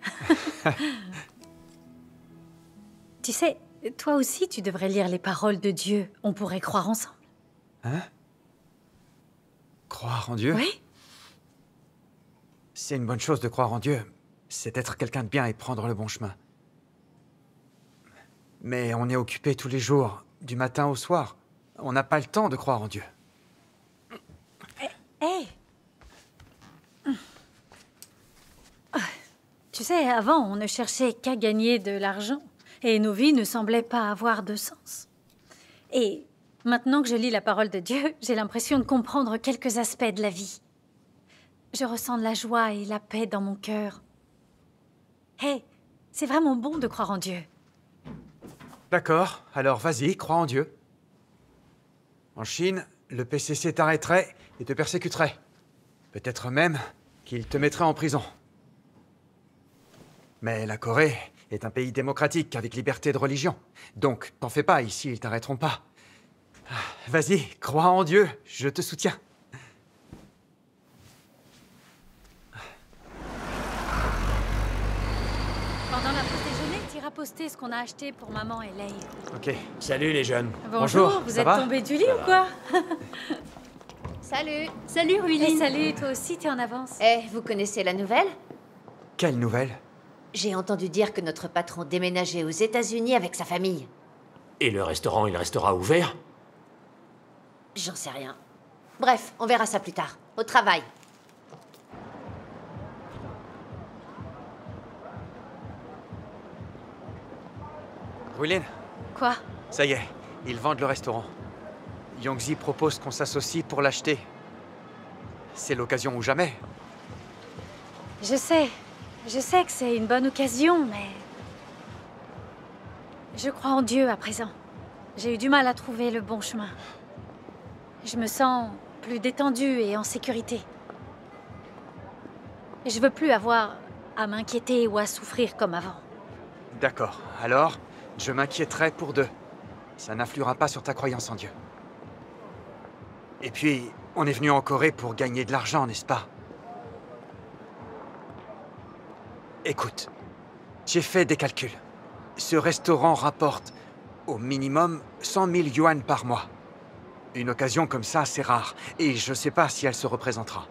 Tu sais, toi aussi, tu devrais lire les paroles de Dieu. On pourrait croire ensemble. Hein? Croire en Dieu? Oui. C'est une bonne chose de croire en Dieu. C'est être quelqu'un de bien et prendre le bon chemin. Mais on est occupé tous les jours, du matin au soir. On n'a pas le temps de croire en Dieu. Hé! Tu sais, avant, on ne cherchait qu'à gagner de l'argent. Et nos vies ne semblaient pas avoir de sens. Et maintenant que je lis la parole de Dieu, j'ai l'impression de comprendre quelques aspects de la vie. Je ressens de la joie et la paix dans mon cœur. Hé, c'est vraiment bon de croire en Dieu. D'accord, alors vas-y, crois en Dieu. En Chine, le PCC t'arrêterait et te persécuterait. Peut-être même qu'il te mettrait en prison. Mais la Corée est un pays démocratique avec liberté de religion. Donc, t'en fais pas, ici, ils t'arrêteront pas. Vas-y, crois en Dieu, je te soutiens. Pendant la pause déjeuner, t'iras poster ce qu'on a acheté pour maman et Lei. Ok. Salut les jeunes. Bonjour, vous êtes tombés du lit ou quoi? Salut. Salut Ruline. Et salut, toi aussi, t'es en avance. Vous connaissez la nouvelle? Quelle nouvelle? J'ai entendu dire que notre patron déménageait aux États-Unis avec sa famille. Et le restaurant, il restera ouvert? J'en sais rien. Bref, on verra ça plus tard. Au travail. Ruilin, Quoi? ça y est, ils vendent le restaurant. Yongzi propose qu'on s'associe pour l'acheter. C'est l'occasion ou jamais. Je sais que c'est une bonne occasion, mais... Je crois en Dieu à présent. J'ai eu du mal à trouver le bon chemin. Je me sens plus détendue et en sécurité. Je veux plus avoir à m'inquiéter ou à souffrir comme avant. D'accord, alors, je m'inquiéterai pour deux. Ça n'influera pas sur ta croyance en Dieu. Et puis, on est venu en Corée pour gagner de l'argent, n'est-ce pas? Écoute, j'ai fait des calculs. Ce restaurant rapporte au minimum 100 000 yuan par mois. Une occasion comme ça, c'est rare. Et je sais pas si elle se représentera.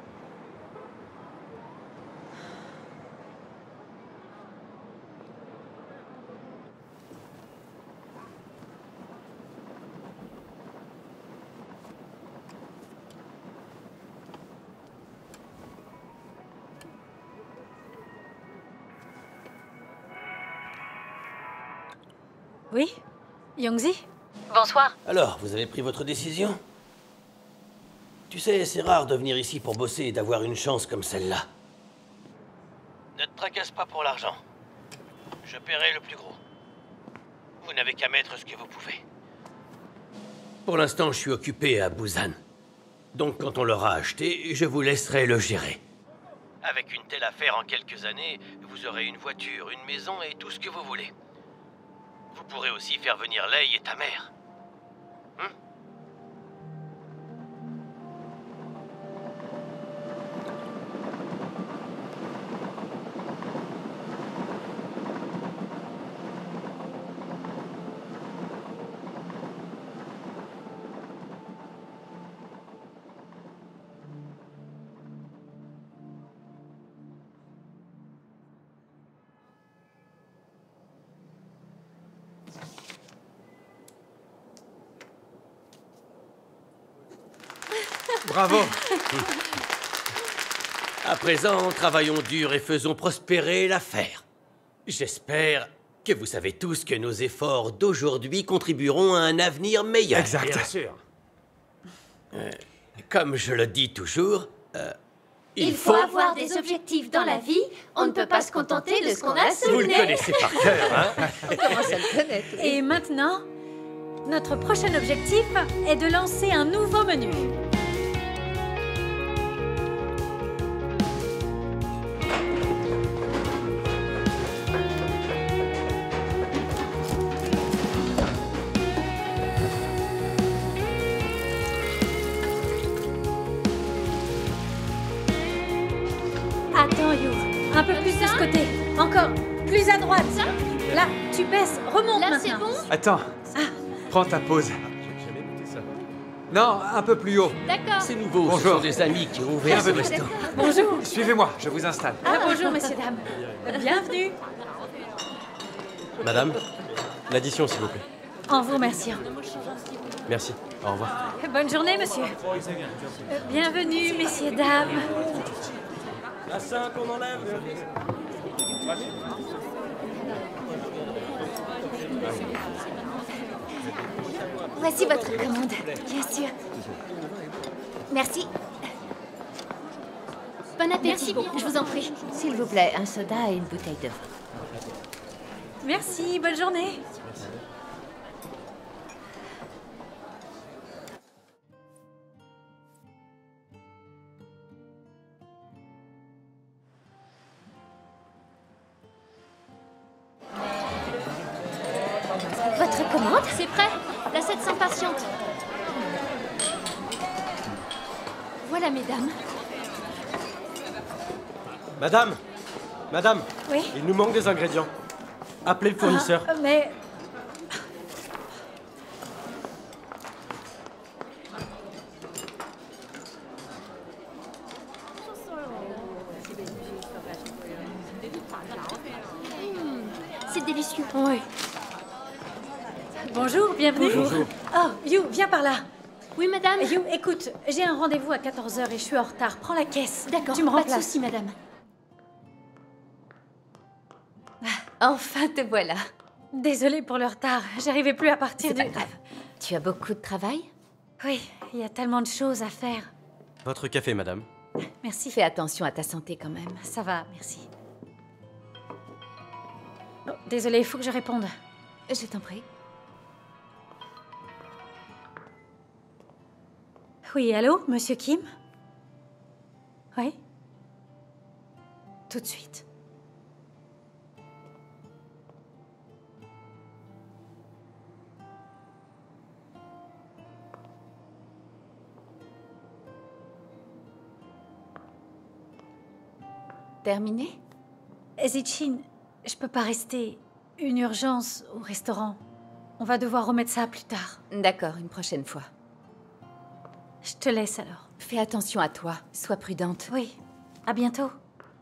Oui? Yongzi? Bonsoir. Alors, vous avez pris votre décision? Tu sais, c'est rare de venir ici pour bosser et d'avoir une chance comme celle-là. Ne te tracasse pas pour l'argent. Je paierai le plus gros. Vous n'avez qu'à mettre ce que vous pouvez. Pour l'instant, je suis occupé à Busan. Donc, quand on l'aura acheté, je vous laisserai le gérer. Avec une telle affaire en quelques années, vous aurez une voiture, une maison et tout ce que vous voulez. Vous pourrez aussi faire venir Lei et ta mère. Bravo! À présent, travaillons dur et faisons prospérer l'affaire. J'espère que vous savez tous que nos efforts d'aujourd'hui contribueront à un avenir meilleur. Exact. Bien sûr. Comme je le dis toujours, Il faut avoir des objectifs dans la vie. On ne peut pas se contenter de ce qu'on a sous Vous le le nez. connaissez par cœur, hein? On commence à le connaître. Et maintenant, notre prochain objectif est de lancer un nouveau menu. Plus à droite. Là, tu baisses. Remonte Là, maintenant. c'est bon? Attends. Prends ta pause. Non, un peu plus haut. D'accord. C'est nouveau, Bonjour. ce sont des amis qui ont ouvert ce Bienvenue. resto. Bonjour. Suivez-moi, je vous installe. Bonjour, messieurs, dames. Bienvenue. Madame, l'addition, s'il vous plaît. En vous remerciant. Merci. Au revoir. Bonne journée, monsieur. Bienvenue, messieurs, dames. La 5, on enlève. Voici votre commande. Bien sûr. Merci. Bon appétit, je vous en prie. S'il vous plaît, un soda et une bouteille de vin. Merci, bonne journée. Votre commande? C'est prêt? La 700 patiente. Voilà, mesdames. Madame! Madame! Oui? Il nous manque des ingrédients. Appelez le fournisseur. Mais... C'est délicieux. Oui. Bonjour, bienvenue. Bonjour. Oh, You, viens par là. Oui, madame. You, écoute, j'ai un rendez-vous à 14h et je suis en retard. Prends la caisse. D'accord, Tu me pas de remplaces. souci, madame. Enfin, te voilà. Désolée pour le retard. J'arrivais plus à partir C'est du... pas grave. Tu as beaucoup de travail? Oui, il y a tellement de choses à faire. Votre café, madame. Merci. Fais attention à ta santé quand même. Ça va, merci. Oh, désolée, il faut que je réponde. Je t'en prie. Oui, allô, monsieur Kim? Oui? Tout de suite. Terminé? Zichin, je peux pas rester. Une urgence au restaurant. On va devoir remettre ça plus tard. D'accord, une prochaine fois. Je te laisse alors. Fais attention à toi. Sois prudente. Oui. À bientôt.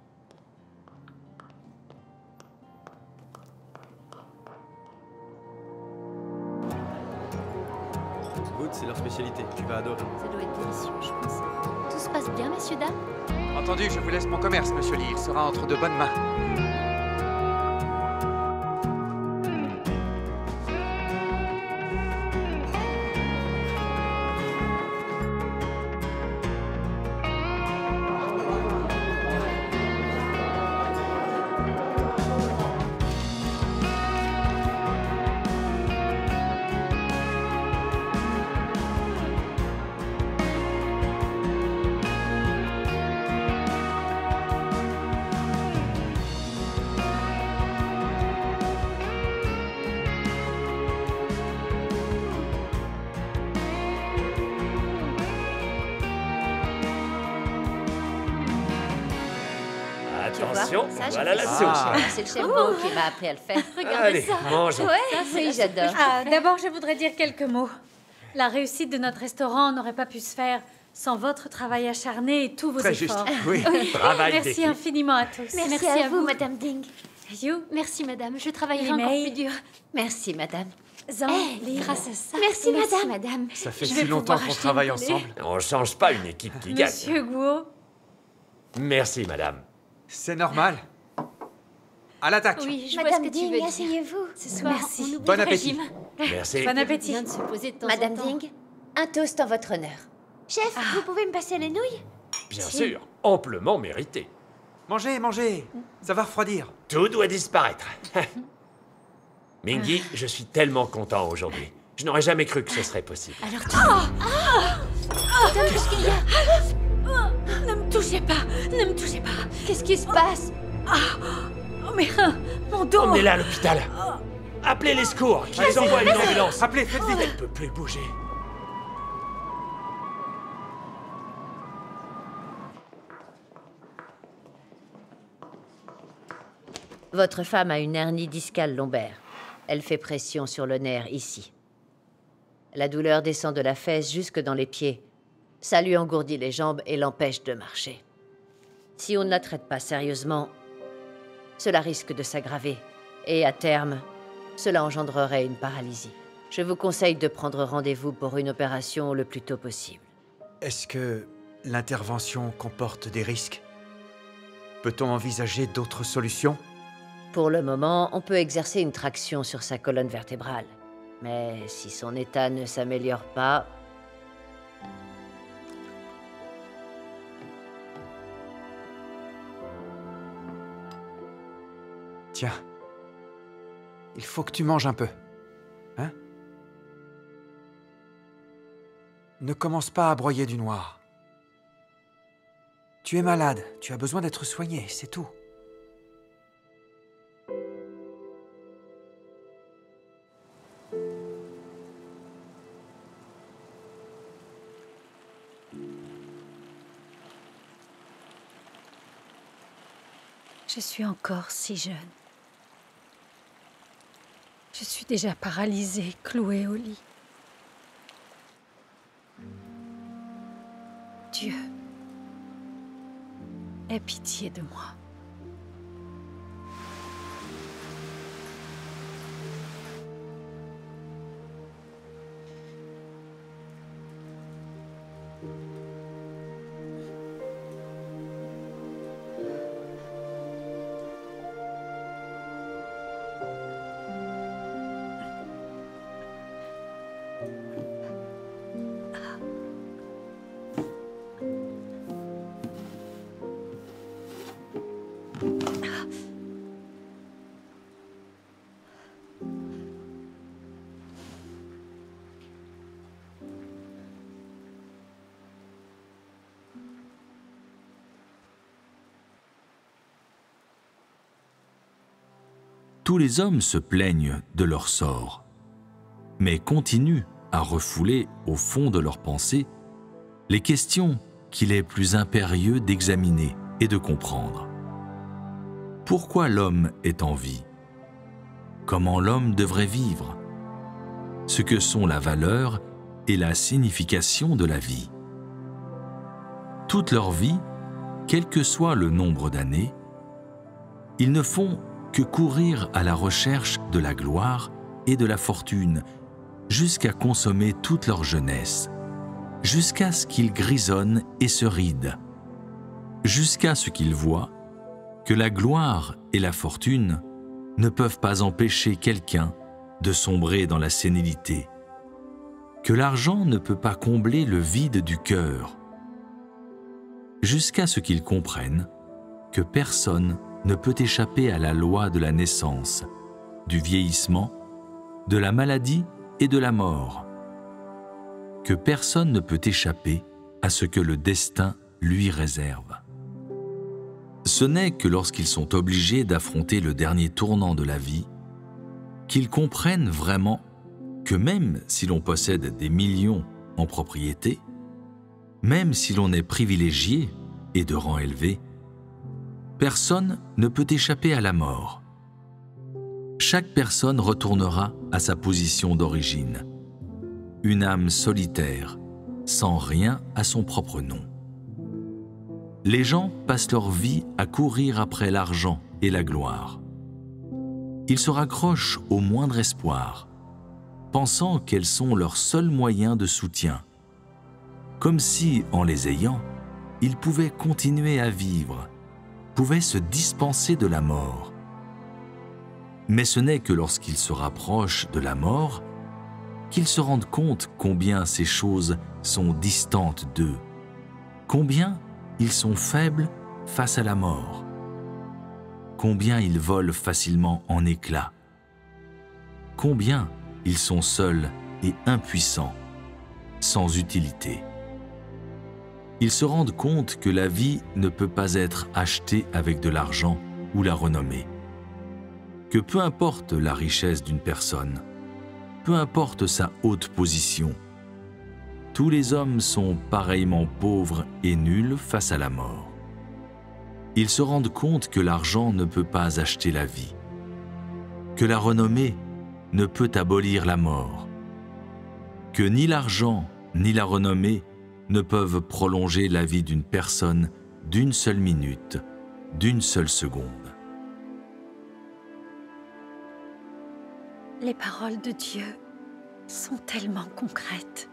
Good, c'est leur spécialité. Tu vas adorer. Ça doit être délicieux, je pense. Tout se passe bien, messieurs, dames? Entendu, je vous laisse mon commerce, monsieur Lee. Il sera entre de bonnes mains. Attention, Ça, voilà la sauce. C'est le chef Bo qui m'a appris à le faire. Regardez Allez, ça. mangeons. Oui, j'adore. D'abord, je voudrais dire quelques mots. La réussite de notre restaurant n'aurait pas pu se faire sans votre travail acharné et tous vos Très juste. efforts. Oui. Travail Merci d'équipe. infiniment à tous. Merci à vous, Madame Ding. You, Merci, madame. Je travaillerai Limei. encore plus dur. Merci, madame. Zan, Lee. Grâce à ça. Merci, madame. Ça fait Je si vais longtemps pouvoir qu'on acheter travaille une télé. ensemble. On change pas une équipe qui gagne. Monsieur Guo. Merci, madame. C'est normal. À l'attaque. Oui, je vois ce Madame que tu Ding, veux dire. asseyez-vous. Ce soir, Merci. on oublie Bon le appétit. régime. Merci. Bon appétit. Bien de se poser de temps Madame en temps. Ding, un toast en votre honneur. Chef, vous pouvez me passer les nouilles? Bien sûr, amplement mérité. Mangez, mangez. Ça va refroidir. Tout doit disparaître. Mingy, je suis tellement content aujourd'hui. Je n'aurais jamais cru que ce serait possible. Alors tu... Qu'est-ce qu'il y a? Ne me touchez pas. Ne me touchez pas. Qu'est-ce qui se passe? Oh, mais mon dos. Emmenez-la à l'hôpital. Appelez les secours, qu'ils envoient une ambulance. Appelez, faites vite. Elle ne peut plus bouger. Votre femme a une hernie discale lombaire. Elle fait pression sur le nerf ici. La douleur descend de la fesse jusque dans les pieds. Ça lui engourdit les jambes et l'empêche de marcher. Si on ne la traite pas sérieusement, cela risque de s'aggraver. Et à terme, cela engendrerait une paralysie. Je vous conseille de prendre rendez-vous pour une opération le plus tôt possible. Est-ce que l'intervention comporte des risques? Peut-on envisager d'autres solutions? Pour le moment, on peut exercer une traction sur sa colonne vertébrale. Mais si son état ne s'améliore pas... Tiens, il faut que tu manges un peu. Hein? Ne commence pas à broyer du noir. Tu es malade, tu as besoin d'être soigné, c'est tout. Je suis encore si jeune. Je suis déjà paralysée, clouée au lit. Dieu, aie pitié de moi. Tous les hommes se plaignent de leur sort, mais continuent à refouler au fond de leurs pensées les questions qu'il est plus impérieux d'examiner et de comprendre. Pourquoi l'homme est en vie? Comment l'homme devrait vivre? Ce que sont la valeur et la signification de la vie. Toute leur vie, quel que soit le nombre d'années, ils ne font que courir à la recherche de la gloire et de la fortune, jusqu'à consommer toute leur jeunesse, jusqu'à ce qu'ils grisonnent et se rident, jusqu'à ce qu'ils voient que la gloire et la fortune ne peuvent pas empêcher quelqu'un de sombrer dans la sénilité, que l'argent ne peut pas combler le vide du cœur, jusqu'à ce qu'ils comprennent que personne ne peut échapper à la loi de la naissance, du vieillissement, de la maladie et de la mort, que personne ne peut échapper à ce que le destin lui réserve. Ce n'est que lorsqu'ils sont obligés d'affronter le dernier tournant de la vie qu'ils comprennent vraiment que même si l'on possède des millions en propriété, même si l'on est privilégié et de rang élevé, personne ne peut échapper à la mort. Chaque personne retournera à sa position d'origine, une âme solitaire, sans rien à son propre nom. Les gens passent leur vie à courir après l'argent et la gloire. Ils se raccrochent au moindre espoir, pensant qu'elles sont leur seul moyen de soutien, comme si, en les ayant, ils pouvaient continuer à vivre, pouvaient se dispenser de la mort. Mais ce n'est que lorsqu'ils se rapprochent de la mort qu'ils se rendent compte combien ces choses sont distantes d'eux, combien ils sont faibles face à la mort, combien ils volent facilement en éclats, combien ils sont seuls et impuissants, sans utilité. Ils se rendent compte que la vie ne peut pas être achetée avec de l'argent ou la renommée, que peu importe la richesse d'une personne, peu importe sa haute position, tous les hommes sont pareillement pauvres et nuls face à la mort. ils se rendent compte que l'argent ne peut pas acheter la vie, que la renommée ne peut abolir la mort, que ni l'argent ni la renommée ne peuvent prolonger la vie d'une personne d'une seule minute, d'une seule seconde. Les paroles de Dieu sont tellement concrètes.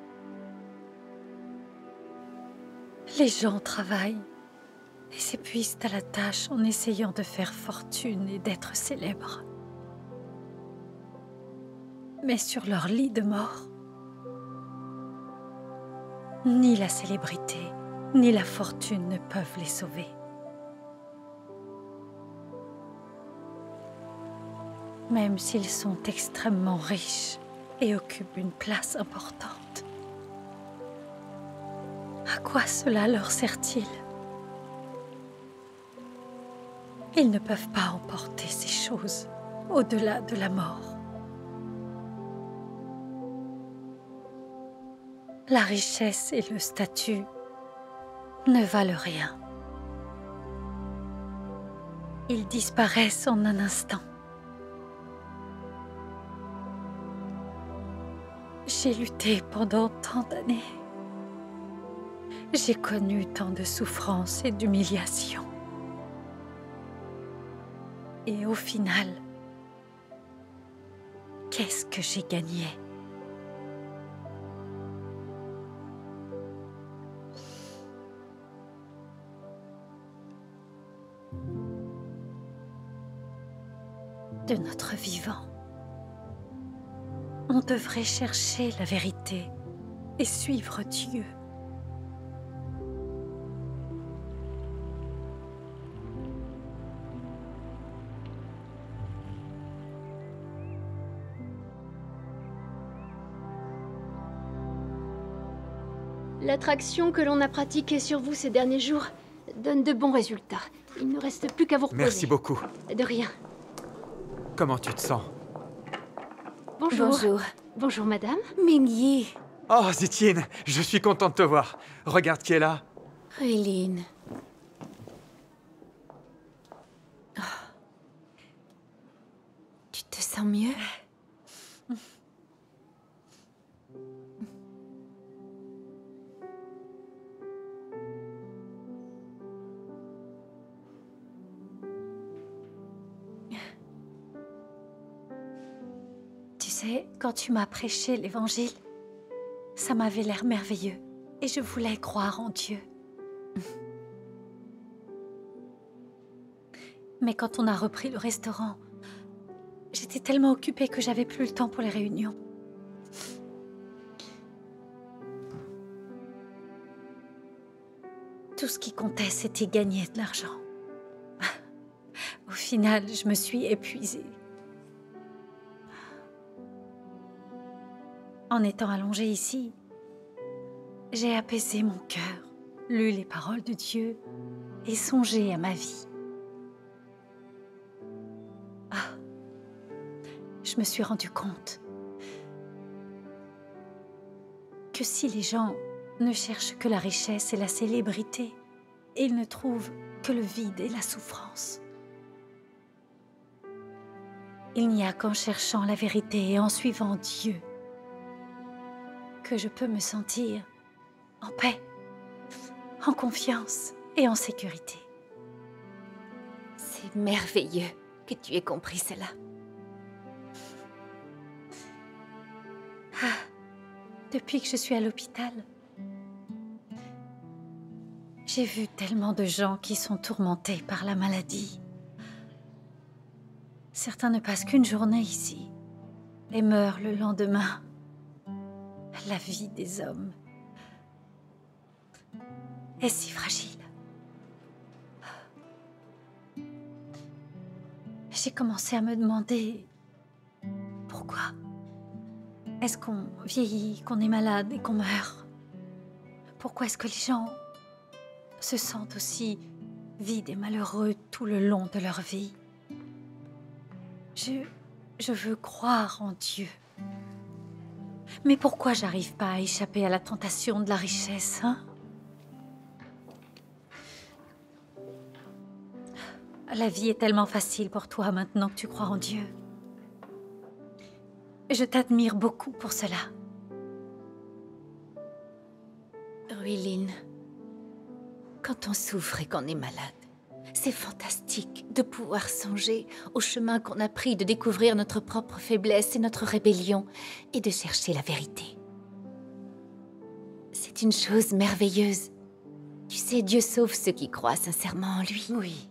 Les gens travaillent et s'épuisent à la tâche en essayant de faire fortune et d'être célèbres. Mais sur leur lit de mort, ni la célébrité, ni la fortune ne peuvent les sauver. Même s'ils sont extrêmement riches et occupent une place importante. À quoi cela leur sert-il? Ils ne peuvent pas emporter ces choses au-delà de la mort. La richesse et le statut ne valent rien. Ils disparaissent en un instant. J'ai lutté pendant tant d'années. J'ai connu tant de souffrances et d'humiliations. Et au final, qu'est-ce que j'ai gagné? De notre vivant, on devrait chercher la vérité et suivre Dieu. L'attraction que l'on a pratiquée sur vous ces derniers jours donne de bons résultats. Il ne reste plus qu'à vous reposer. Merci beaucoup. De rien. Comment tu te sens? Bonjour. Bonjour. Bonjour, madame. Mingyi. Oh, Zitienne, je suis content de te voir. Regarde qui est là. Ruiline. Oh. Tu te sens mieux? Quand tu m'as prêché l'évangile, ça m'avait l'air merveilleux et je voulais croire en Dieu. Mais quand on a repris le restaurant, j'étais tellement occupée que j'avais plus le temps pour les réunions. Tout ce qui comptait, c'était gagner de l'argent. Au final, je me suis épuisée. En étant allongée ici, j'ai apaisé mon cœur, lu les paroles de Dieu et songé à ma vie. Ah, je me suis rendu compte que si les gens ne cherchent que la richesse et la célébrité, ils ne trouvent que le vide et la souffrance. Il n'y a qu'en cherchant la vérité et en suivant Dieu que je peux me sentir en paix, en confiance et en sécurité. C'est merveilleux que tu aies compris cela. Ah, depuis que je suis à l'hôpital, j'ai vu tellement de gens qui sont tourmentés par la maladie. Certains ne passent qu'une journée ici et meurent le lendemain. La vie des hommes est si fragile. J'ai commencé à me demander pourquoi est-ce qu'on vieillit, qu'on est malade et qu'on meurt? Pourquoi est-ce que les gens se sentent aussi vides et malheureux tout le long de leur vie? Je veux croire en Dieu. Mais pourquoi j'arrive pas à échapper à la tentation de la richesse, hein? La vie est tellement facile pour toi maintenant que tu crois en Dieu. Je t'admire beaucoup pour cela. Ruiline, quand on souffre et qu'on est malade, c'est fantastique de pouvoir songer au chemin qu'on a pris de découvrir notre propre faiblesse et notre rébellion et de chercher la vérité. C'est une chose merveilleuse. Tu sais, Dieu sauve ceux qui croient sincèrement en lui. Oui.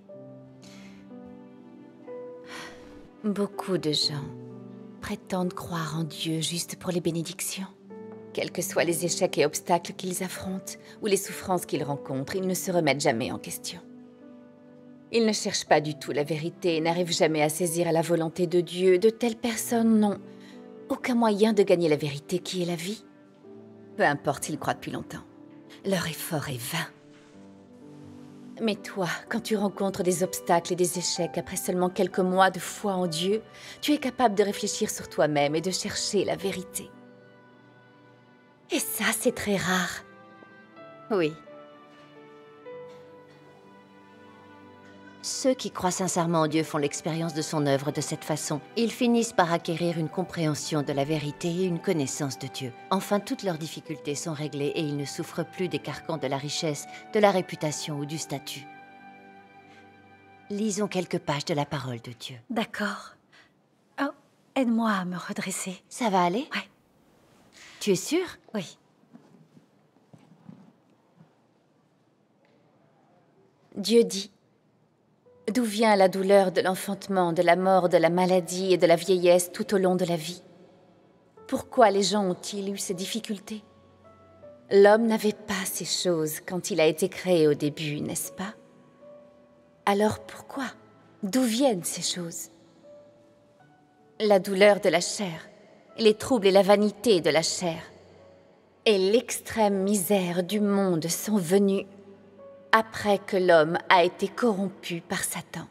Beaucoup de gens prétendent croire en Dieu juste pour les bénédictions. Quels que soient les échecs et obstacles qu'ils affrontent ou les souffrances qu'ils rencontrent, ils ne se remettent jamais en question. Ils ne cherchent pas du tout la vérité et n'arrivent jamais à saisir la volonté de Dieu. De telles personnes n'ont aucun moyen de gagner la vérité qui est la vie. Peu importe s'ils croient depuis longtemps, leur effort est vain. Mais toi, quand tu rencontres des obstacles et des échecs après seulement quelques mois de foi en Dieu, tu es capable de réfléchir sur toi-même et de chercher la vérité. Et ça, c'est très rare. Oui. Ceux qui croient sincèrement en Dieu font l'expérience de son œuvre de cette façon. Ils finissent par acquérir une compréhension de la vérité et une connaissance de Dieu. Enfin, toutes leurs difficultés sont réglées et ils ne souffrent plus des carcans de la richesse, de la réputation ou du statut. Lisons quelques pages de la parole de Dieu. D'accord. Oh, aide-moi à me redresser. Ça va aller? Ouais. Tu es sûre? Oui. Dieu dit: d'où vient la douleur de l'enfantement, de la mort, de la maladie et de la vieillesse tout au long de la vie? Pourquoi les gens ont-ils eu ces difficultés? L'homme n'avait pas ces choses quand il a été créé au début, n'est-ce pas? Alors pourquoi? D'où viennent ces choses? La douleur de la chair, les troubles et la vanité de la chair, et l'extrême misère du monde sont venus après que l'homme a été corrompu par Satan.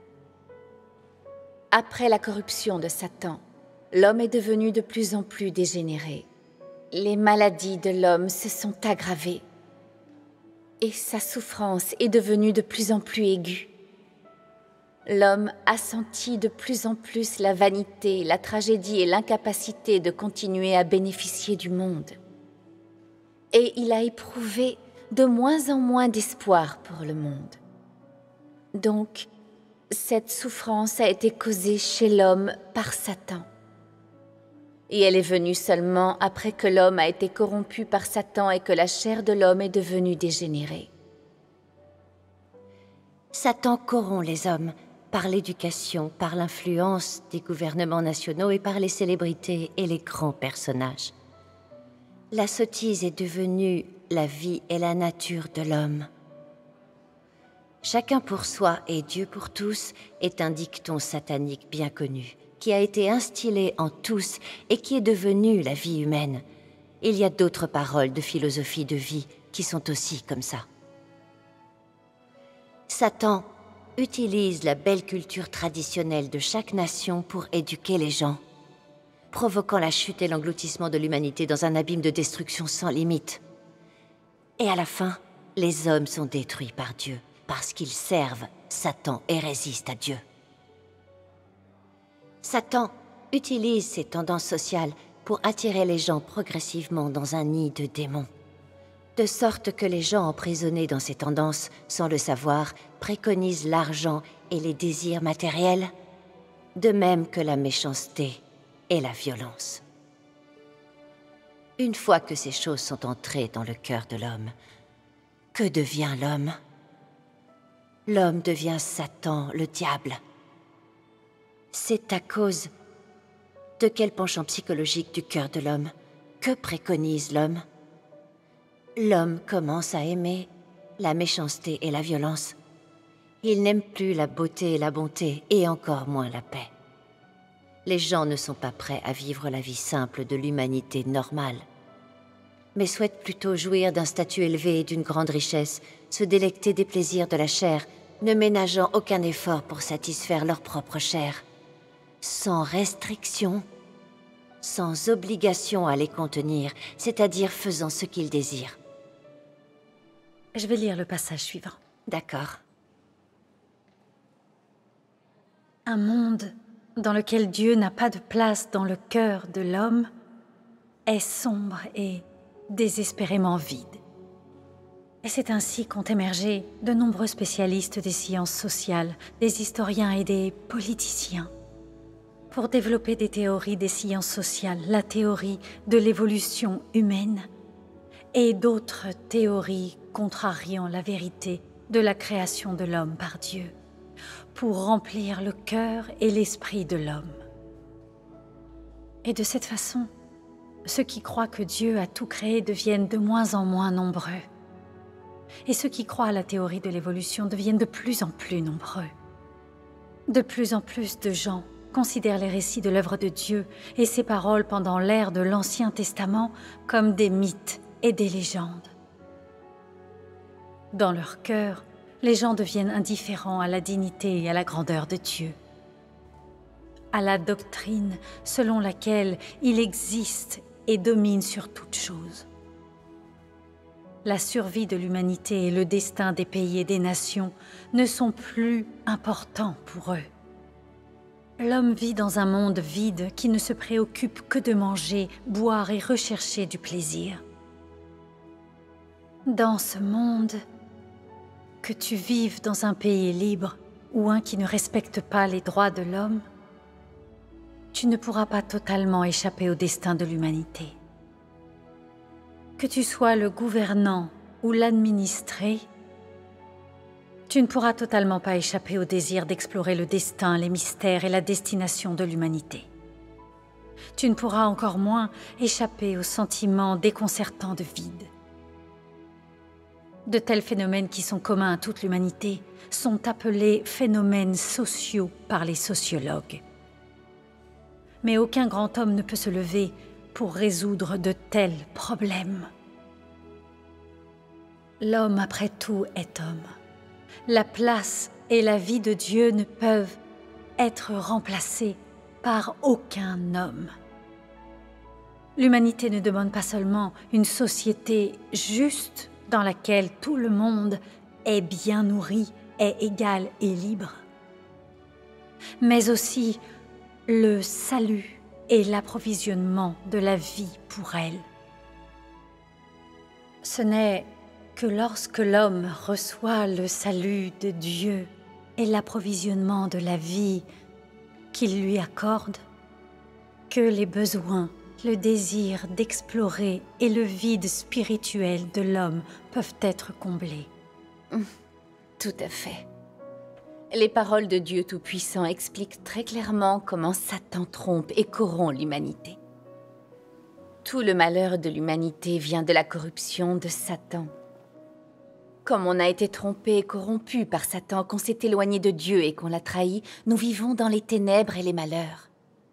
Après la corruption de Satan, l'homme est devenu de plus en plus dégénéré. Les maladies de l'homme se sont aggravées et sa souffrance est devenue de plus en plus aiguë. L'homme a senti de plus en plus la vanité, la tragédie et l'incapacité de continuer à bénéficier du monde. Et il a éprouvé de moins en moins d'espoir pour le monde. Donc, cette souffrance a été causée chez l'homme par Satan. Et elle est venue seulement après que l'homme a été corrompu par Satan et que la chair de l'homme est devenue dégénérée. Satan corrompt les hommes par l'éducation, par l'influence des gouvernements nationaux et par les célébrités et les grands personnages. La sottise est devenue la vie et la nature de l'homme. Chacun pour soi et Dieu pour tous est un dicton satanique bien connu, qui a été instillé en tous et qui est devenu la vie humaine. Il y a d'autres paroles de philosophie de vie qui sont aussi comme ça. Satan utilise la belle culture traditionnelle de chaque nation pour éduquer les gens, provoquant la chute et l'engloutissement de l'humanité dans un abîme de destruction sans limite. Et à la fin, les hommes sont détruits par Dieu, parce qu'ils servent Satan et résistent à Dieu. Satan utilise ces tendances sociales pour attirer les gens progressivement dans un nid de démons. De sorte que les gens emprisonnés dans ces tendances, sans le savoir, préconisent l'argent et les désirs matériels, de même que la méchanceté et la violence. Une fois que ces choses sont entrées dans le cœur de l'homme, que devient l'homme? L'homme devient Satan, le diable. C'est à cause de quel penchant psychologique du cœur de l'homme? Que préconise l'homme? L'homme commence à aimer la méchanceté et la violence. Il n'aime plus la beauté et la bonté, et encore moins la paix. Les gens ne sont pas prêts à vivre la vie simple de l'humanité normale, mais souhaitent plutôt jouir d'un statut élevé et d'une grande richesse, se délecter des plaisirs de la chair, ne ménageant aucun effort pour satisfaire leur propre chair, sans restriction, sans obligation à les contenir, c'est-à-dire faisant ce qu'ils désirent. Je vais lire le passage suivant. D'accord. Un monde dans lequel Dieu n'a pas de place dans le cœur de l'homme est sombre et désespérément vide. Et c'est ainsi qu'ont émergé de nombreux spécialistes des sciences sociales, des historiens et des politiciens, pour développer des théories des sciences sociales, la théorie de l'évolution humaine et d'autres théories contrariant la vérité de la création de l'homme par Dieu, pour remplir le cœur et l'esprit de l'homme. Et de cette façon, ceux qui croient que Dieu a tout créé deviennent de moins en moins nombreux. Et ceux qui croient à la théorie de l'évolution deviennent de plus en plus nombreux. De plus en plus de gens considèrent les récits de l'œuvre de Dieu et ses paroles pendant l'ère de l'Ancien Testament comme des mythes et des légendes. Dans leur cœur, les gens deviennent indifférents à la dignité et à la grandeur de Dieu, à la doctrine selon laquelle il existe et domine sur toute chose. La survie de l'humanité et le destin des pays et des nations ne sont plus importants pour eux. L'homme vit dans un monde vide qui ne se préoccupe que de manger, boire et rechercher du plaisir. Dans ce monde, que tu vives dans un pays libre ou un qui ne respecte pas les droits de l'homme, tu ne pourras pas totalement échapper au destin de l'humanité. Que tu sois le gouvernant ou l'administré, tu ne pourras totalement pas échapper au désir d'explorer le destin, les mystères et la destination de l'humanité. Tu ne pourras encore moins échapper au sentiment déconcertant de vide. De tels phénomènes qui sont communs à toute l'humanité sont appelés phénomènes sociaux par les sociologues. Mais aucun grand homme ne peut se lever pour résoudre de tels problèmes. L'homme, après tout, est homme. La place et la vie de Dieu ne peuvent être remplacées par aucun homme. L'humanité ne demande pas seulement une société juste dans laquelle tout le monde est bien nourri, est égal et libre, mais aussi le salut et l'approvisionnement de la vie pour elle. Ce n'est que lorsque l'homme reçoit le salut de Dieu et l'approvisionnement de la vie qu'il lui accorde que les besoins, le désir d'explorer et le vide spirituel de l'homme peuvent être comblés. Tout à fait. Les paroles de Dieu Tout-Puissant expliquent très clairement comment Satan trompe et corrompt l'humanité. Tout le malheur de l'humanité vient de la corruption de Satan. Comme on a été trompé et corrompu par Satan, qu'on s'est éloigné de Dieu et qu'on l'a trahi, nous vivons dans les ténèbres et les malheurs.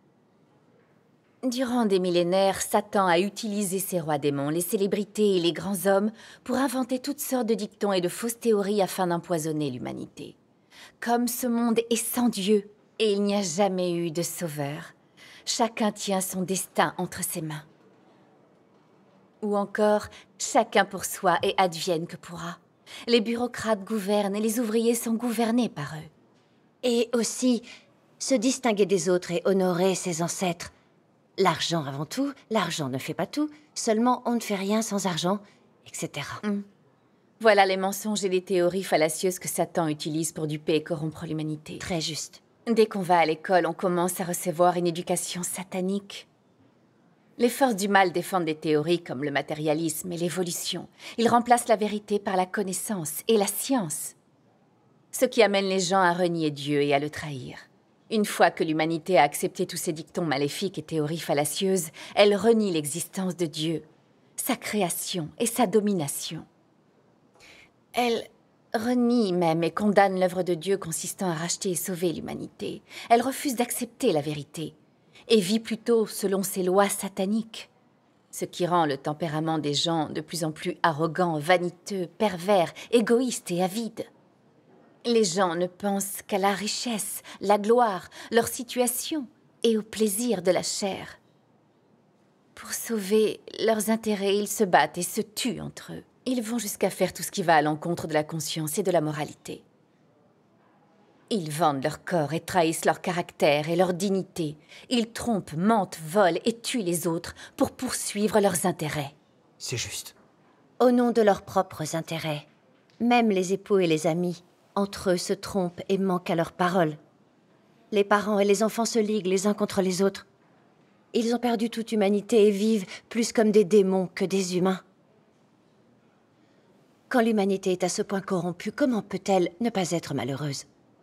Durant des millénaires, Satan a utilisé ses rois démons, les célébrités et les grands hommes pour inventer toutes sortes de dictons et de fausses théories afin d'empoisonner l'humanité. Comme ce monde est sans Dieu et il n'y a jamais eu de sauveur, chacun tient son destin entre ses mains. Ou encore, chacun pour soi et advienne que pourra. Les bureaucrates gouvernent et les ouvriers sont gouvernés par eux. Et aussi, se distinguer des autres et honorer ses ancêtres. L'argent avant tout, l'argent ne fait pas tout, seulement on ne fait rien sans argent, etc. Voilà les mensonges et les théories fallacieuses que Satan utilise pour duper et corrompre l'humanité. Très juste. Dès qu'on va à l'école, on commence à recevoir une éducation satanique. Les forces du mal défendent des théories comme le matérialisme et l'évolution. Ils remplacent la vérité par la connaissance et la science. Ce qui amène les gens à renier Dieu et à le trahir. Une fois que l'humanité a accepté tous ces dictons maléfiques et théories fallacieuses, elle renie l'existence de Dieu, sa création et sa domination. Elle renie même et condamne l'œuvre de Dieu consistant à racheter et sauver l'humanité. Elle refuse d'accepter la vérité et vit plutôt selon ses lois sataniques, ce qui rend le tempérament des gens de plus en plus arrogant, vaniteux, pervers, égoïste et avide. Les gens ne pensent qu'à la richesse, la gloire, leur situation et au plaisir de la chair. Pour sauver leurs intérêts, ils se battent et se tuent entre eux. Ils vont jusqu'à faire tout ce qui va à l'encontre de la conscience et de la moralité. Ils vendent leur corps et trahissent leur caractère et leur dignité. Ils trompent, mentent, volent et tuent les autres pour poursuivre leurs intérêts. C'est juste. Au nom de leurs propres intérêts. Même les époux et les amis, entre eux, se trompent et manquent à leurs paroles. Les parents et les enfants se liguent les uns contre les autres. Ils ont perdu toute humanité et vivent plus comme des démons que des humains. Quand l'humanité est à ce point corrompue, comment peut-elle ne pas être malheureuse?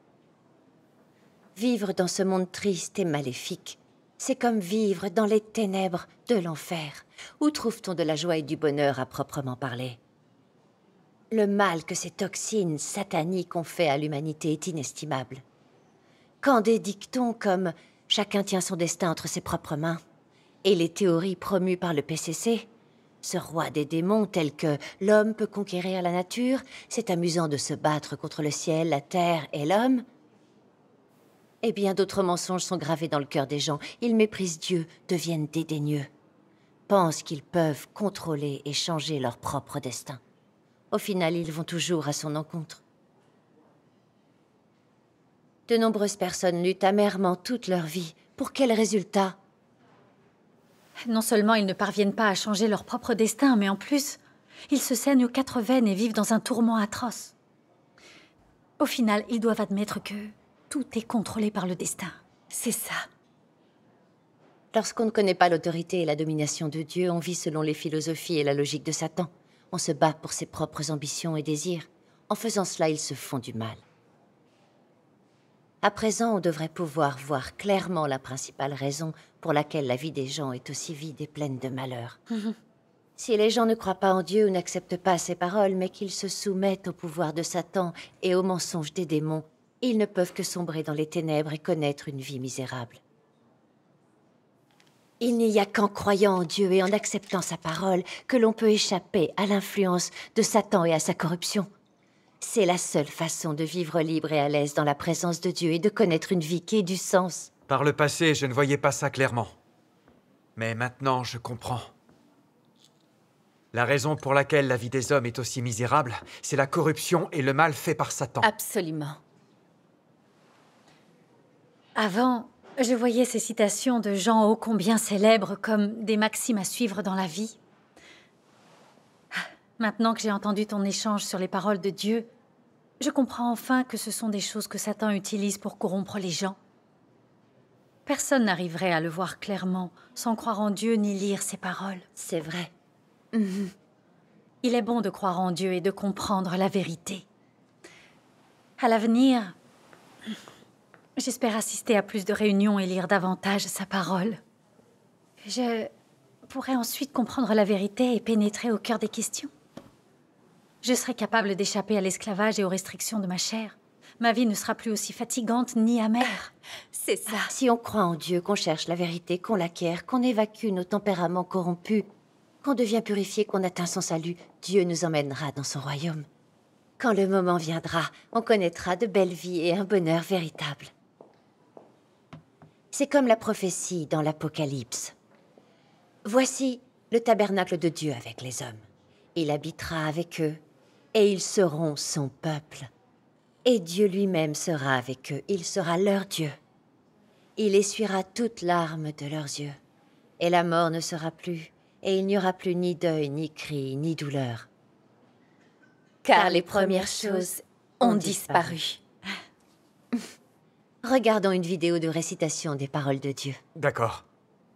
Vivre dans ce monde triste et maléfique, c'est comme vivre dans les ténèbres de l'enfer. Où trouve-t-on de la joie et du bonheur à proprement parler? Le mal que ces toxines sataniques ont fait à l'humanité est inestimable. Quand des dictons comme « chacun tient son destin entre ses propres mains » et les théories promues par le PCC, ce roi des démons tel que « l'homme peut conquérir la nature, c'est amusant de se battre contre le ciel, la terre et l'homme », et bien d'autres mensonges sont gravés dans le cœur des gens. Ils méprisent Dieu, deviennent dédaigneux, pensent qu'ils peuvent contrôler et changer leur propre destin. Au final, ils vont toujours à son encontre. De nombreuses personnes luttent amèrement toute leur vie. Pour quel résultat? Non seulement ils ne parviennent pas à changer leur propre destin, mais en plus, ils se saignent aux 4 veines et vivent dans un tourment atroce. Au final, ils doivent admettre que tout est contrôlé par le destin. C'est ça. Lorsqu'on ne connaît pas l'autorité et la domination de Dieu, on vit selon les philosophies et la logique de Satan. On se bat pour ses propres ambitions et désirs. En faisant cela, ils se font du mal. À présent, on devrait pouvoir voir clairement la principale raison pour laquelle la vie des gens est aussi vide et pleine de malheur. Si les gens ne croient pas en Dieu ou n'acceptent pas ses paroles, mais qu'ils se soumettent au pouvoir de Satan et aux mensonges des démons, ils ne peuvent que sombrer dans les ténèbres et connaître une vie misérable. Il n'y a qu'en croyant en Dieu et en acceptant sa parole que l'on peut échapper à l'influence de Satan et à sa corruption. C'est la seule façon de vivre libre et à l'aise dans la présence de Dieu et de connaître une vie qui ait du sens. Par le passé, je ne voyais pas ça clairement. Mais maintenant, je comprends. La raison pour laquelle la vie des hommes est aussi misérable, c'est la corruption et le mal fait par Satan. Absolument. Avant, je voyais ces citations de gens ô combien célèbres comme des maximes à suivre dans la vie. Maintenant que j'ai entendu ton échange sur les paroles de Dieu, je comprends enfin que ce sont des choses que Satan utilise pour corrompre les gens. Personne n'arriverait à le voir clairement sans croire en Dieu ni lire ses paroles. C'est vrai. Il est bon de croire en Dieu et de comprendre la vérité. À l'avenir, j'espère assister à plus de réunions et lire davantage sa parole. Je pourrais ensuite comprendre la vérité et pénétrer au cœur des questions. Je serai capable d'échapper à l'esclavage et aux restrictions de ma chair. Ma vie ne sera plus aussi fatigante ni amère. C'est ça. Si on croit en Dieu, qu'on cherche la vérité, qu'on l'acquiert, qu'on évacue nos tempéraments corrompus, qu'on devient purifié, qu'on atteint son salut, Dieu nous emmènera dans son royaume. Quand le moment viendra, on connaîtra de belles vies et un bonheur véritable. C'est comme la prophétie dans l'Apocalypse. Voici le tabernacle de Dieu avec les hommes. Il habitera avec eux, et ils seront son peuple. Et Dieu lui-même sera avec eux, il sera leur Dieu. Il essuiera toute larme de leurs yeux, et la mort ne sera plus, et il n'y aura plus ni deuil, ni cri, ni douleur. Car les premières choses ont disparu. Regardons une vidéo de récitation des paroles de Dieu. D'accord.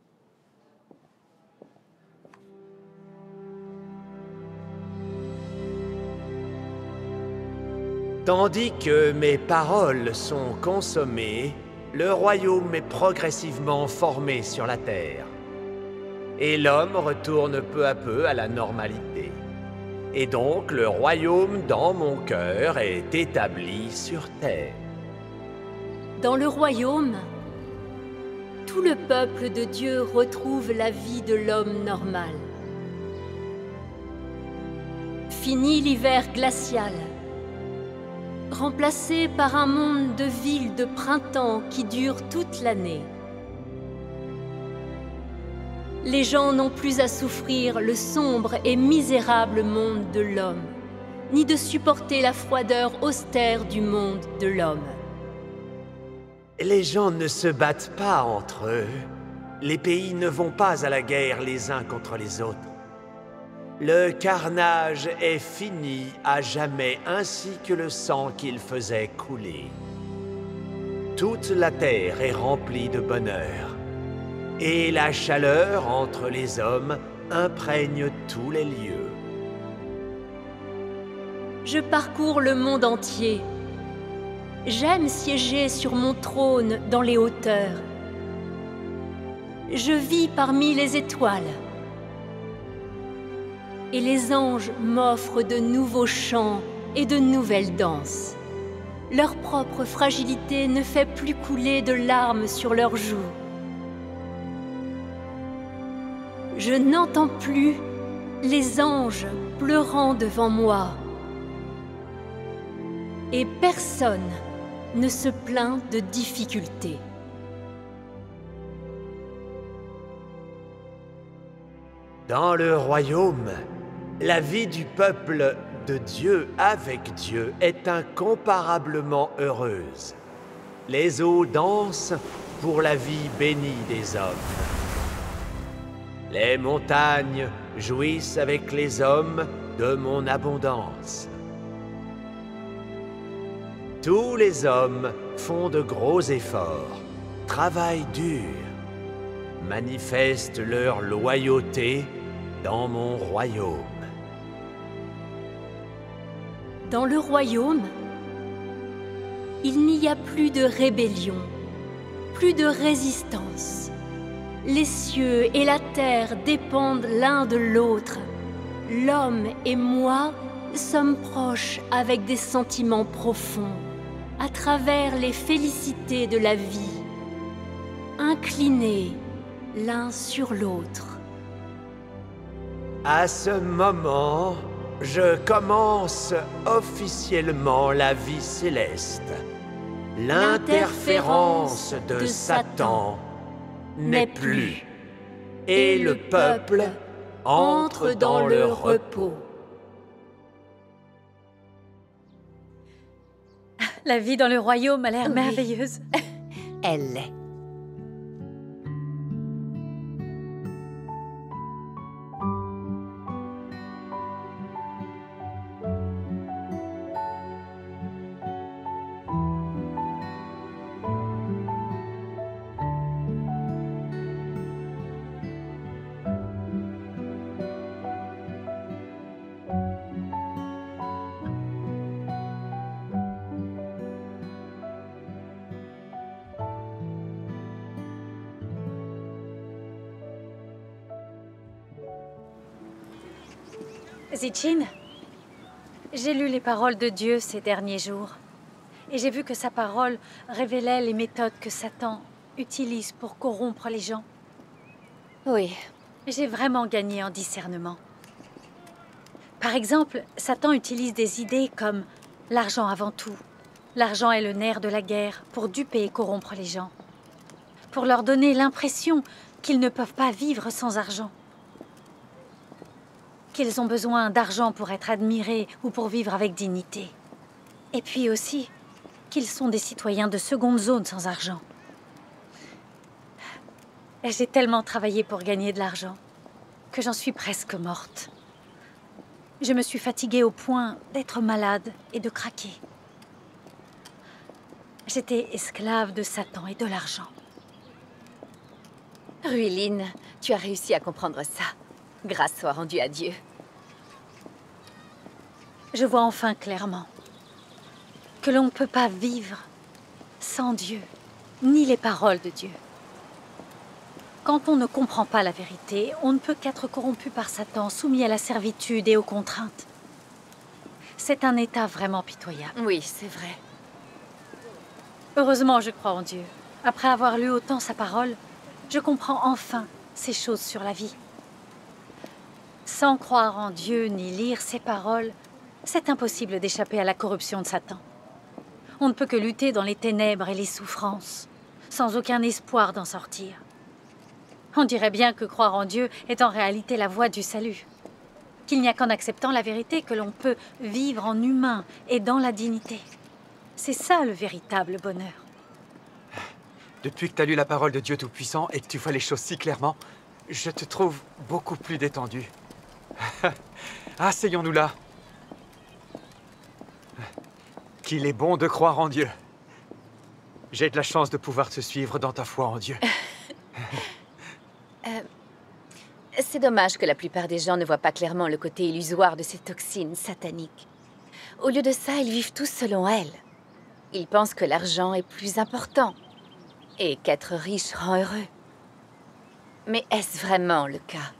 Tandis que mes paroles sont consommées, le royaume est progressivement formé sur la terre. Et l'homme retourne peu à peu à la normalité. Et donc le royaume dans mon cœur est établi sur terre. Dans le royaume, tout le peuple de Dieu retrouve la vie de l'homme normal. Fini l'hiver glacial, remplacé par un monde de villes de printemps qui dure toute l'année. Les gens n'ont plus à souffrir le sombre et misérable monde de l'homme, ni de supporter la froideur austère du monde de l'homme. Les gens ne se battent pas entre eux. Les pays ne vont pas à la guerre les uns contre les autres. Le carnage est fini à jamais, ainsi que le sang qu'il faisait couler. Toute la terre est remplie de bonheur, et la chaleur entre les hommes imprègne tous les lieux. Je parcours le monde entier. J'aime siéger sur mon trône dans les hauteurs. Je vis parmi les étoiles. Et les anges m'offrent de nouveaux chants et de nouvelles danses. Leur propre fragilité ne fait plus couler de larmes sur leurs joues. Je n'entends plus les anges pleurant devant moi. Et personne ne se plaint de difficultés. Dans le royaume, la vie du peuple de Dieu avec Dieu est incomparablement heureuse. Les eaux dansent pour la vie bénie des hommes. Les montagnes jouissent avec les hommes de mon abondance. Tous les hommes font de gros efforts, travaillent dur, manifestent leur loyauté dans mon royaume. Dans le royaume, il n'y a plus de rébellion, plus de résistance. Les cieux et la terre dépendent l'un de l'autre. L'homme et moi sommes proches avec des sentiments profonds, à travers les félicités de la vie, inclinés l'un sur l'autre. À ce moment, je commence officiellement la vie céleste. L'interférence de Satan n'est plus, et le peuple entre dans le repos. La vie dans le royaume a l'air merveilleuse. Elle l'est. Zichin, j'ai lu les paroles de Dieu ces derniers jours. Et j'ai vu que sa parole révélait les méthodes que Satan utilise pour corrompre les gens. Oui. J'ai vraiment gagné en discernement. Par exemple, Satan utilise des idées comme l'argent avant tout. L'argent est le nerf de la guerre pour duper et corrompre les gens. Pour leur donner l'impression qu'ils ne peuvent pas vivre sans argent. Qu'ils ont besoin d'argent pour être admirés ou pour vivre avec dignité. Et puis aussi, qu'ils sont des citoyens de seconde zone sans argent. J'ai tellement travaillé pour gagner de l'argent que j'en suis presque morte. Je me suis fatiguée au point d'être malade et de craquer. J'étais esclave de Satan et de l'argent. Ruiline, tu as réussi à comprendre ça. Grâce soit rendue à Dieu. Je vois enfin clairement que l'on ne peut pas vivre sans Dieu, ni les paroles de Dieu. Quand on ne comprend pas la vérité, on ne peut qu'être corrompu par Satan, soumis à la servitude et aux contraintes. C'est un état vraiment pitoyable. Oui, c'est vrai. Heureusement, je crois en Dieu. Après avoir lu autant sa parole, je comprends enfin ces choses sur la vie. Sans croire en Dieu ni lire ses paroles, c'est impossible d'échapper à la corruption de Satan. On ne peut que lutter dans les ténèbres et les souffrances, sans aucun espoir d'en sortir. On dirait bien que croire en Dieu est en réalité la voie du salut. Qu'il n'y a qu'en acceptant la vérité que l'on peut vivre en humain et dans la dignité. C'est ça le véritable bonheur. Depuis que tu as lu la parole de Dieu Tout-Puissant et que tu vois les choses si clairement, je te trouve beaucoup plus détendu. Asseyons-nous là. Qu'il est bon de croire en Dieu. J'ai de la chance de pouvoir te suivre dans ta foi en Dieu. C'est dommage que la plupart des gens ne voient pas clairement le côté illusoire de ces toxines sataniques. Au lieu de ça, ils vivent tous selon elles. Ils pensent que l'argent est plus important et qu'être riche rend heureux. Mais est-ce vraiment le cas?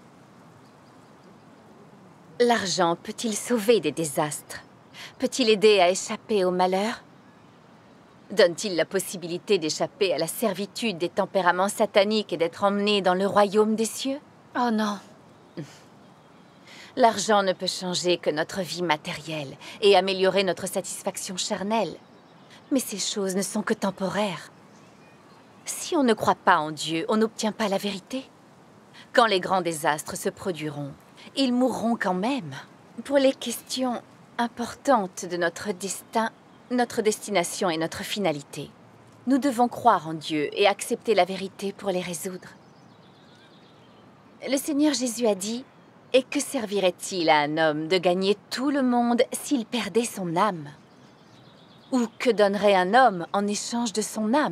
L'argent peut-il sauver des désastres? Peut-il aider à échapper au malheur? Donne-t-il la possibilité d'échapper à la servitude des tempéraments sataniques et d'être emmené dans le royaume des cieux? Oh non. L'argent ne peut changer que notre vie matérielle et améliorer notre satisfaction charnelle. Mais ces choses ne sont que temporaires. Si on ne croit pas en Dieu, on n'obtient pas la vérité. Quand les grands désastres se produiront, ils mourront quand même. Pour les questions importantes de notre destin, notre destination et notre finalité, nous devons croire en Dieu et accepter la vérité pour les résoudre. Le Seigneur Jésus a dit: « Et que servirait-il à un homme de gagner tout le monde s'il perdait son âme? Ou que donnerait un homme en échange de son âme ?»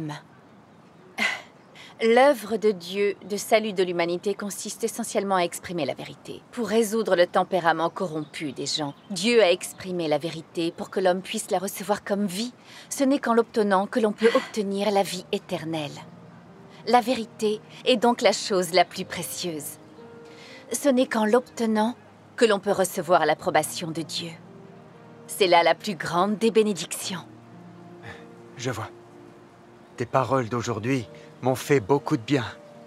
L'œuvre de Dieu de salut de l'humanité consiste essentiellement à exprimer la vérité. Pour résoudre le tempérament corrompu des gens, Dieu a exprimé la vérité pour que l'homme puisse la recevoir comme vie. Ce n'est qu'en l'obtenant que l'on peut obtenir la vie éternelle. La vérité est donc la chose la plus précieuse. Ce n'est qu'en l'obtenant que l'on peut recevoir l'approbation de Dieu. C'est là la plus grande des bénédictions. Je vois. Tes paroles d'aujourd'hui m'ont fait beaucoup de bien.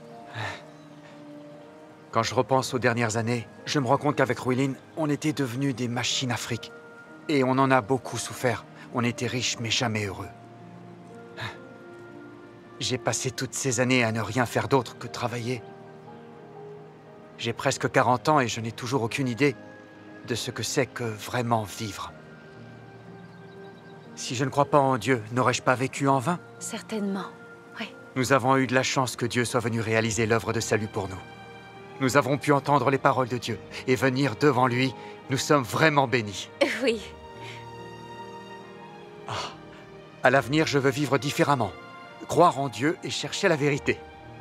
Quand je repense aux dernières années, je me rends compte qu'avec Ruilin, on était devenus des machines à fric. Et on en a beaucoup souffert. On était riches mais jamais heureux. J'ai passé toutes ces années à ne rien faire d'autre que travailler. J'ai presque 40 ans et je n'ai toujours aucune idée de ce que c'est que vraiment vivre. Si je ne crois pas en Dieu, n'aurais-je pas vécu en vain? Certainement, oui. Nous avons eu de la chance que Dieu soit venu réaliser l'œuvre de salut pour nous. Nous avons pu entendre les paroles de Dieu et venir devant lui. Nous sommes vraiment bénis. Oui. À l'avenir, je veux vivre différemment. Croire en Dieu et chercher la vérité.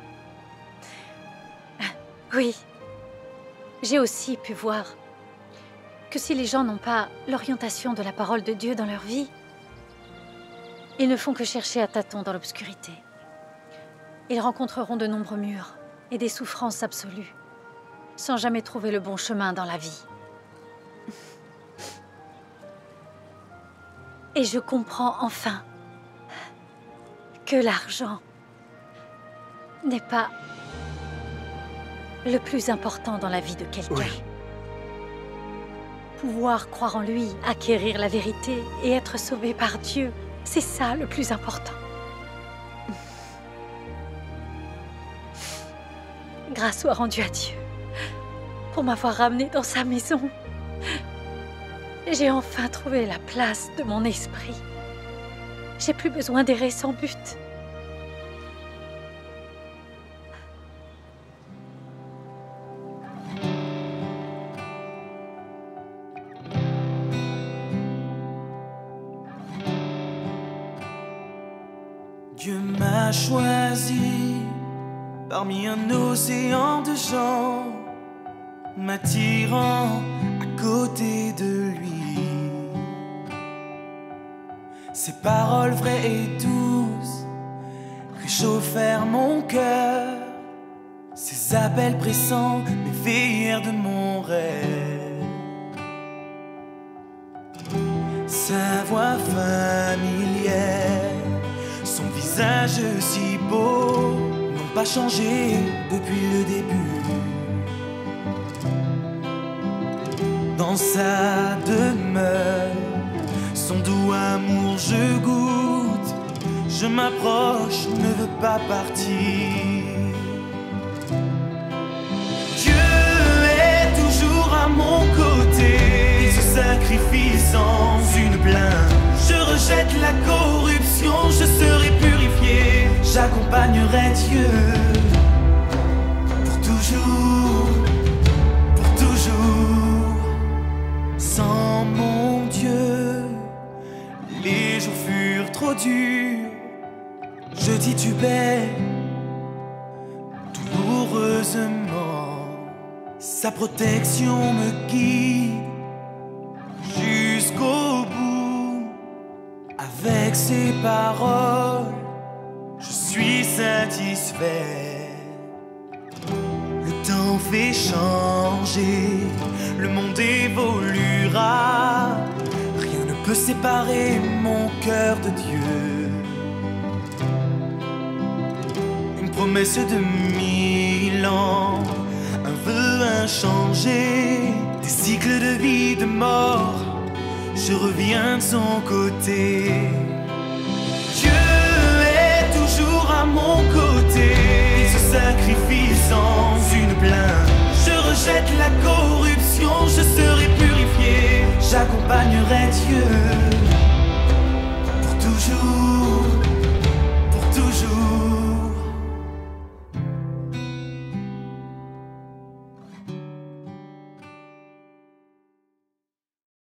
Oui. J'ai aussi pu voir que si les gens n'ont pas l'orientation de la parole de Dieu dans leur vie, ils ne font que chercher à tâtons dans l'obscurité. Ils rencontreront de nombreux murs et des souffrances absolues, sans jamais trouver le bon chemin dans la vie. Et je comprends enfin que l'argent n'est pas le plus important dans la vie de quelqu'un. Oui. Pouvoir croire en lui, acquérir la vérité et être sauvé par Dieu, c'est ça le plus important. Grâce soit rendue à Dieu pour m'avoir ramené dans sa maison. J'ai enfin trouvé la place de mon esprit. J'ai plus besoin d'errer sans but. Dieu m'a choisi parmi un océan de gens, m'attirant à côté de lui. Ces paroles vraies et douces réchauffèrent mon cœur. Ces appels pressants m'éveillèrent de mon rêve. Sa voix familière, son visage si beau, n'ont pas changé depuis le début. Dans sa demeure, son doux amour je goûte. Je m'approche, ne veux pas partir. Dieu est toujours à mon côté. Il se sacrifie sans une plainte. Je rejette la corruption, je serai purifié. J'accompagne j'accompagnerai Dieu pour toujours, pour toujours. Sans mon Dieu, les jours furent trop durs. Je titubais douloureusement. Sa protection me guide jusqu'au bout. Avec ses paroles, je suis satisfait. Le temps fait changer, le monde évoluera. Rien ne peut séparer mon cœur de Dieu. Une promesse de 1000 ans, un vœu inchangé, des cycles de vie, de mort. Je reviens de son côté. Dieu est toujours à mon côté. Il se sacrifie sans une plainte. Je rejette la corruption, je serai purifié. J'accompagnerai Dieu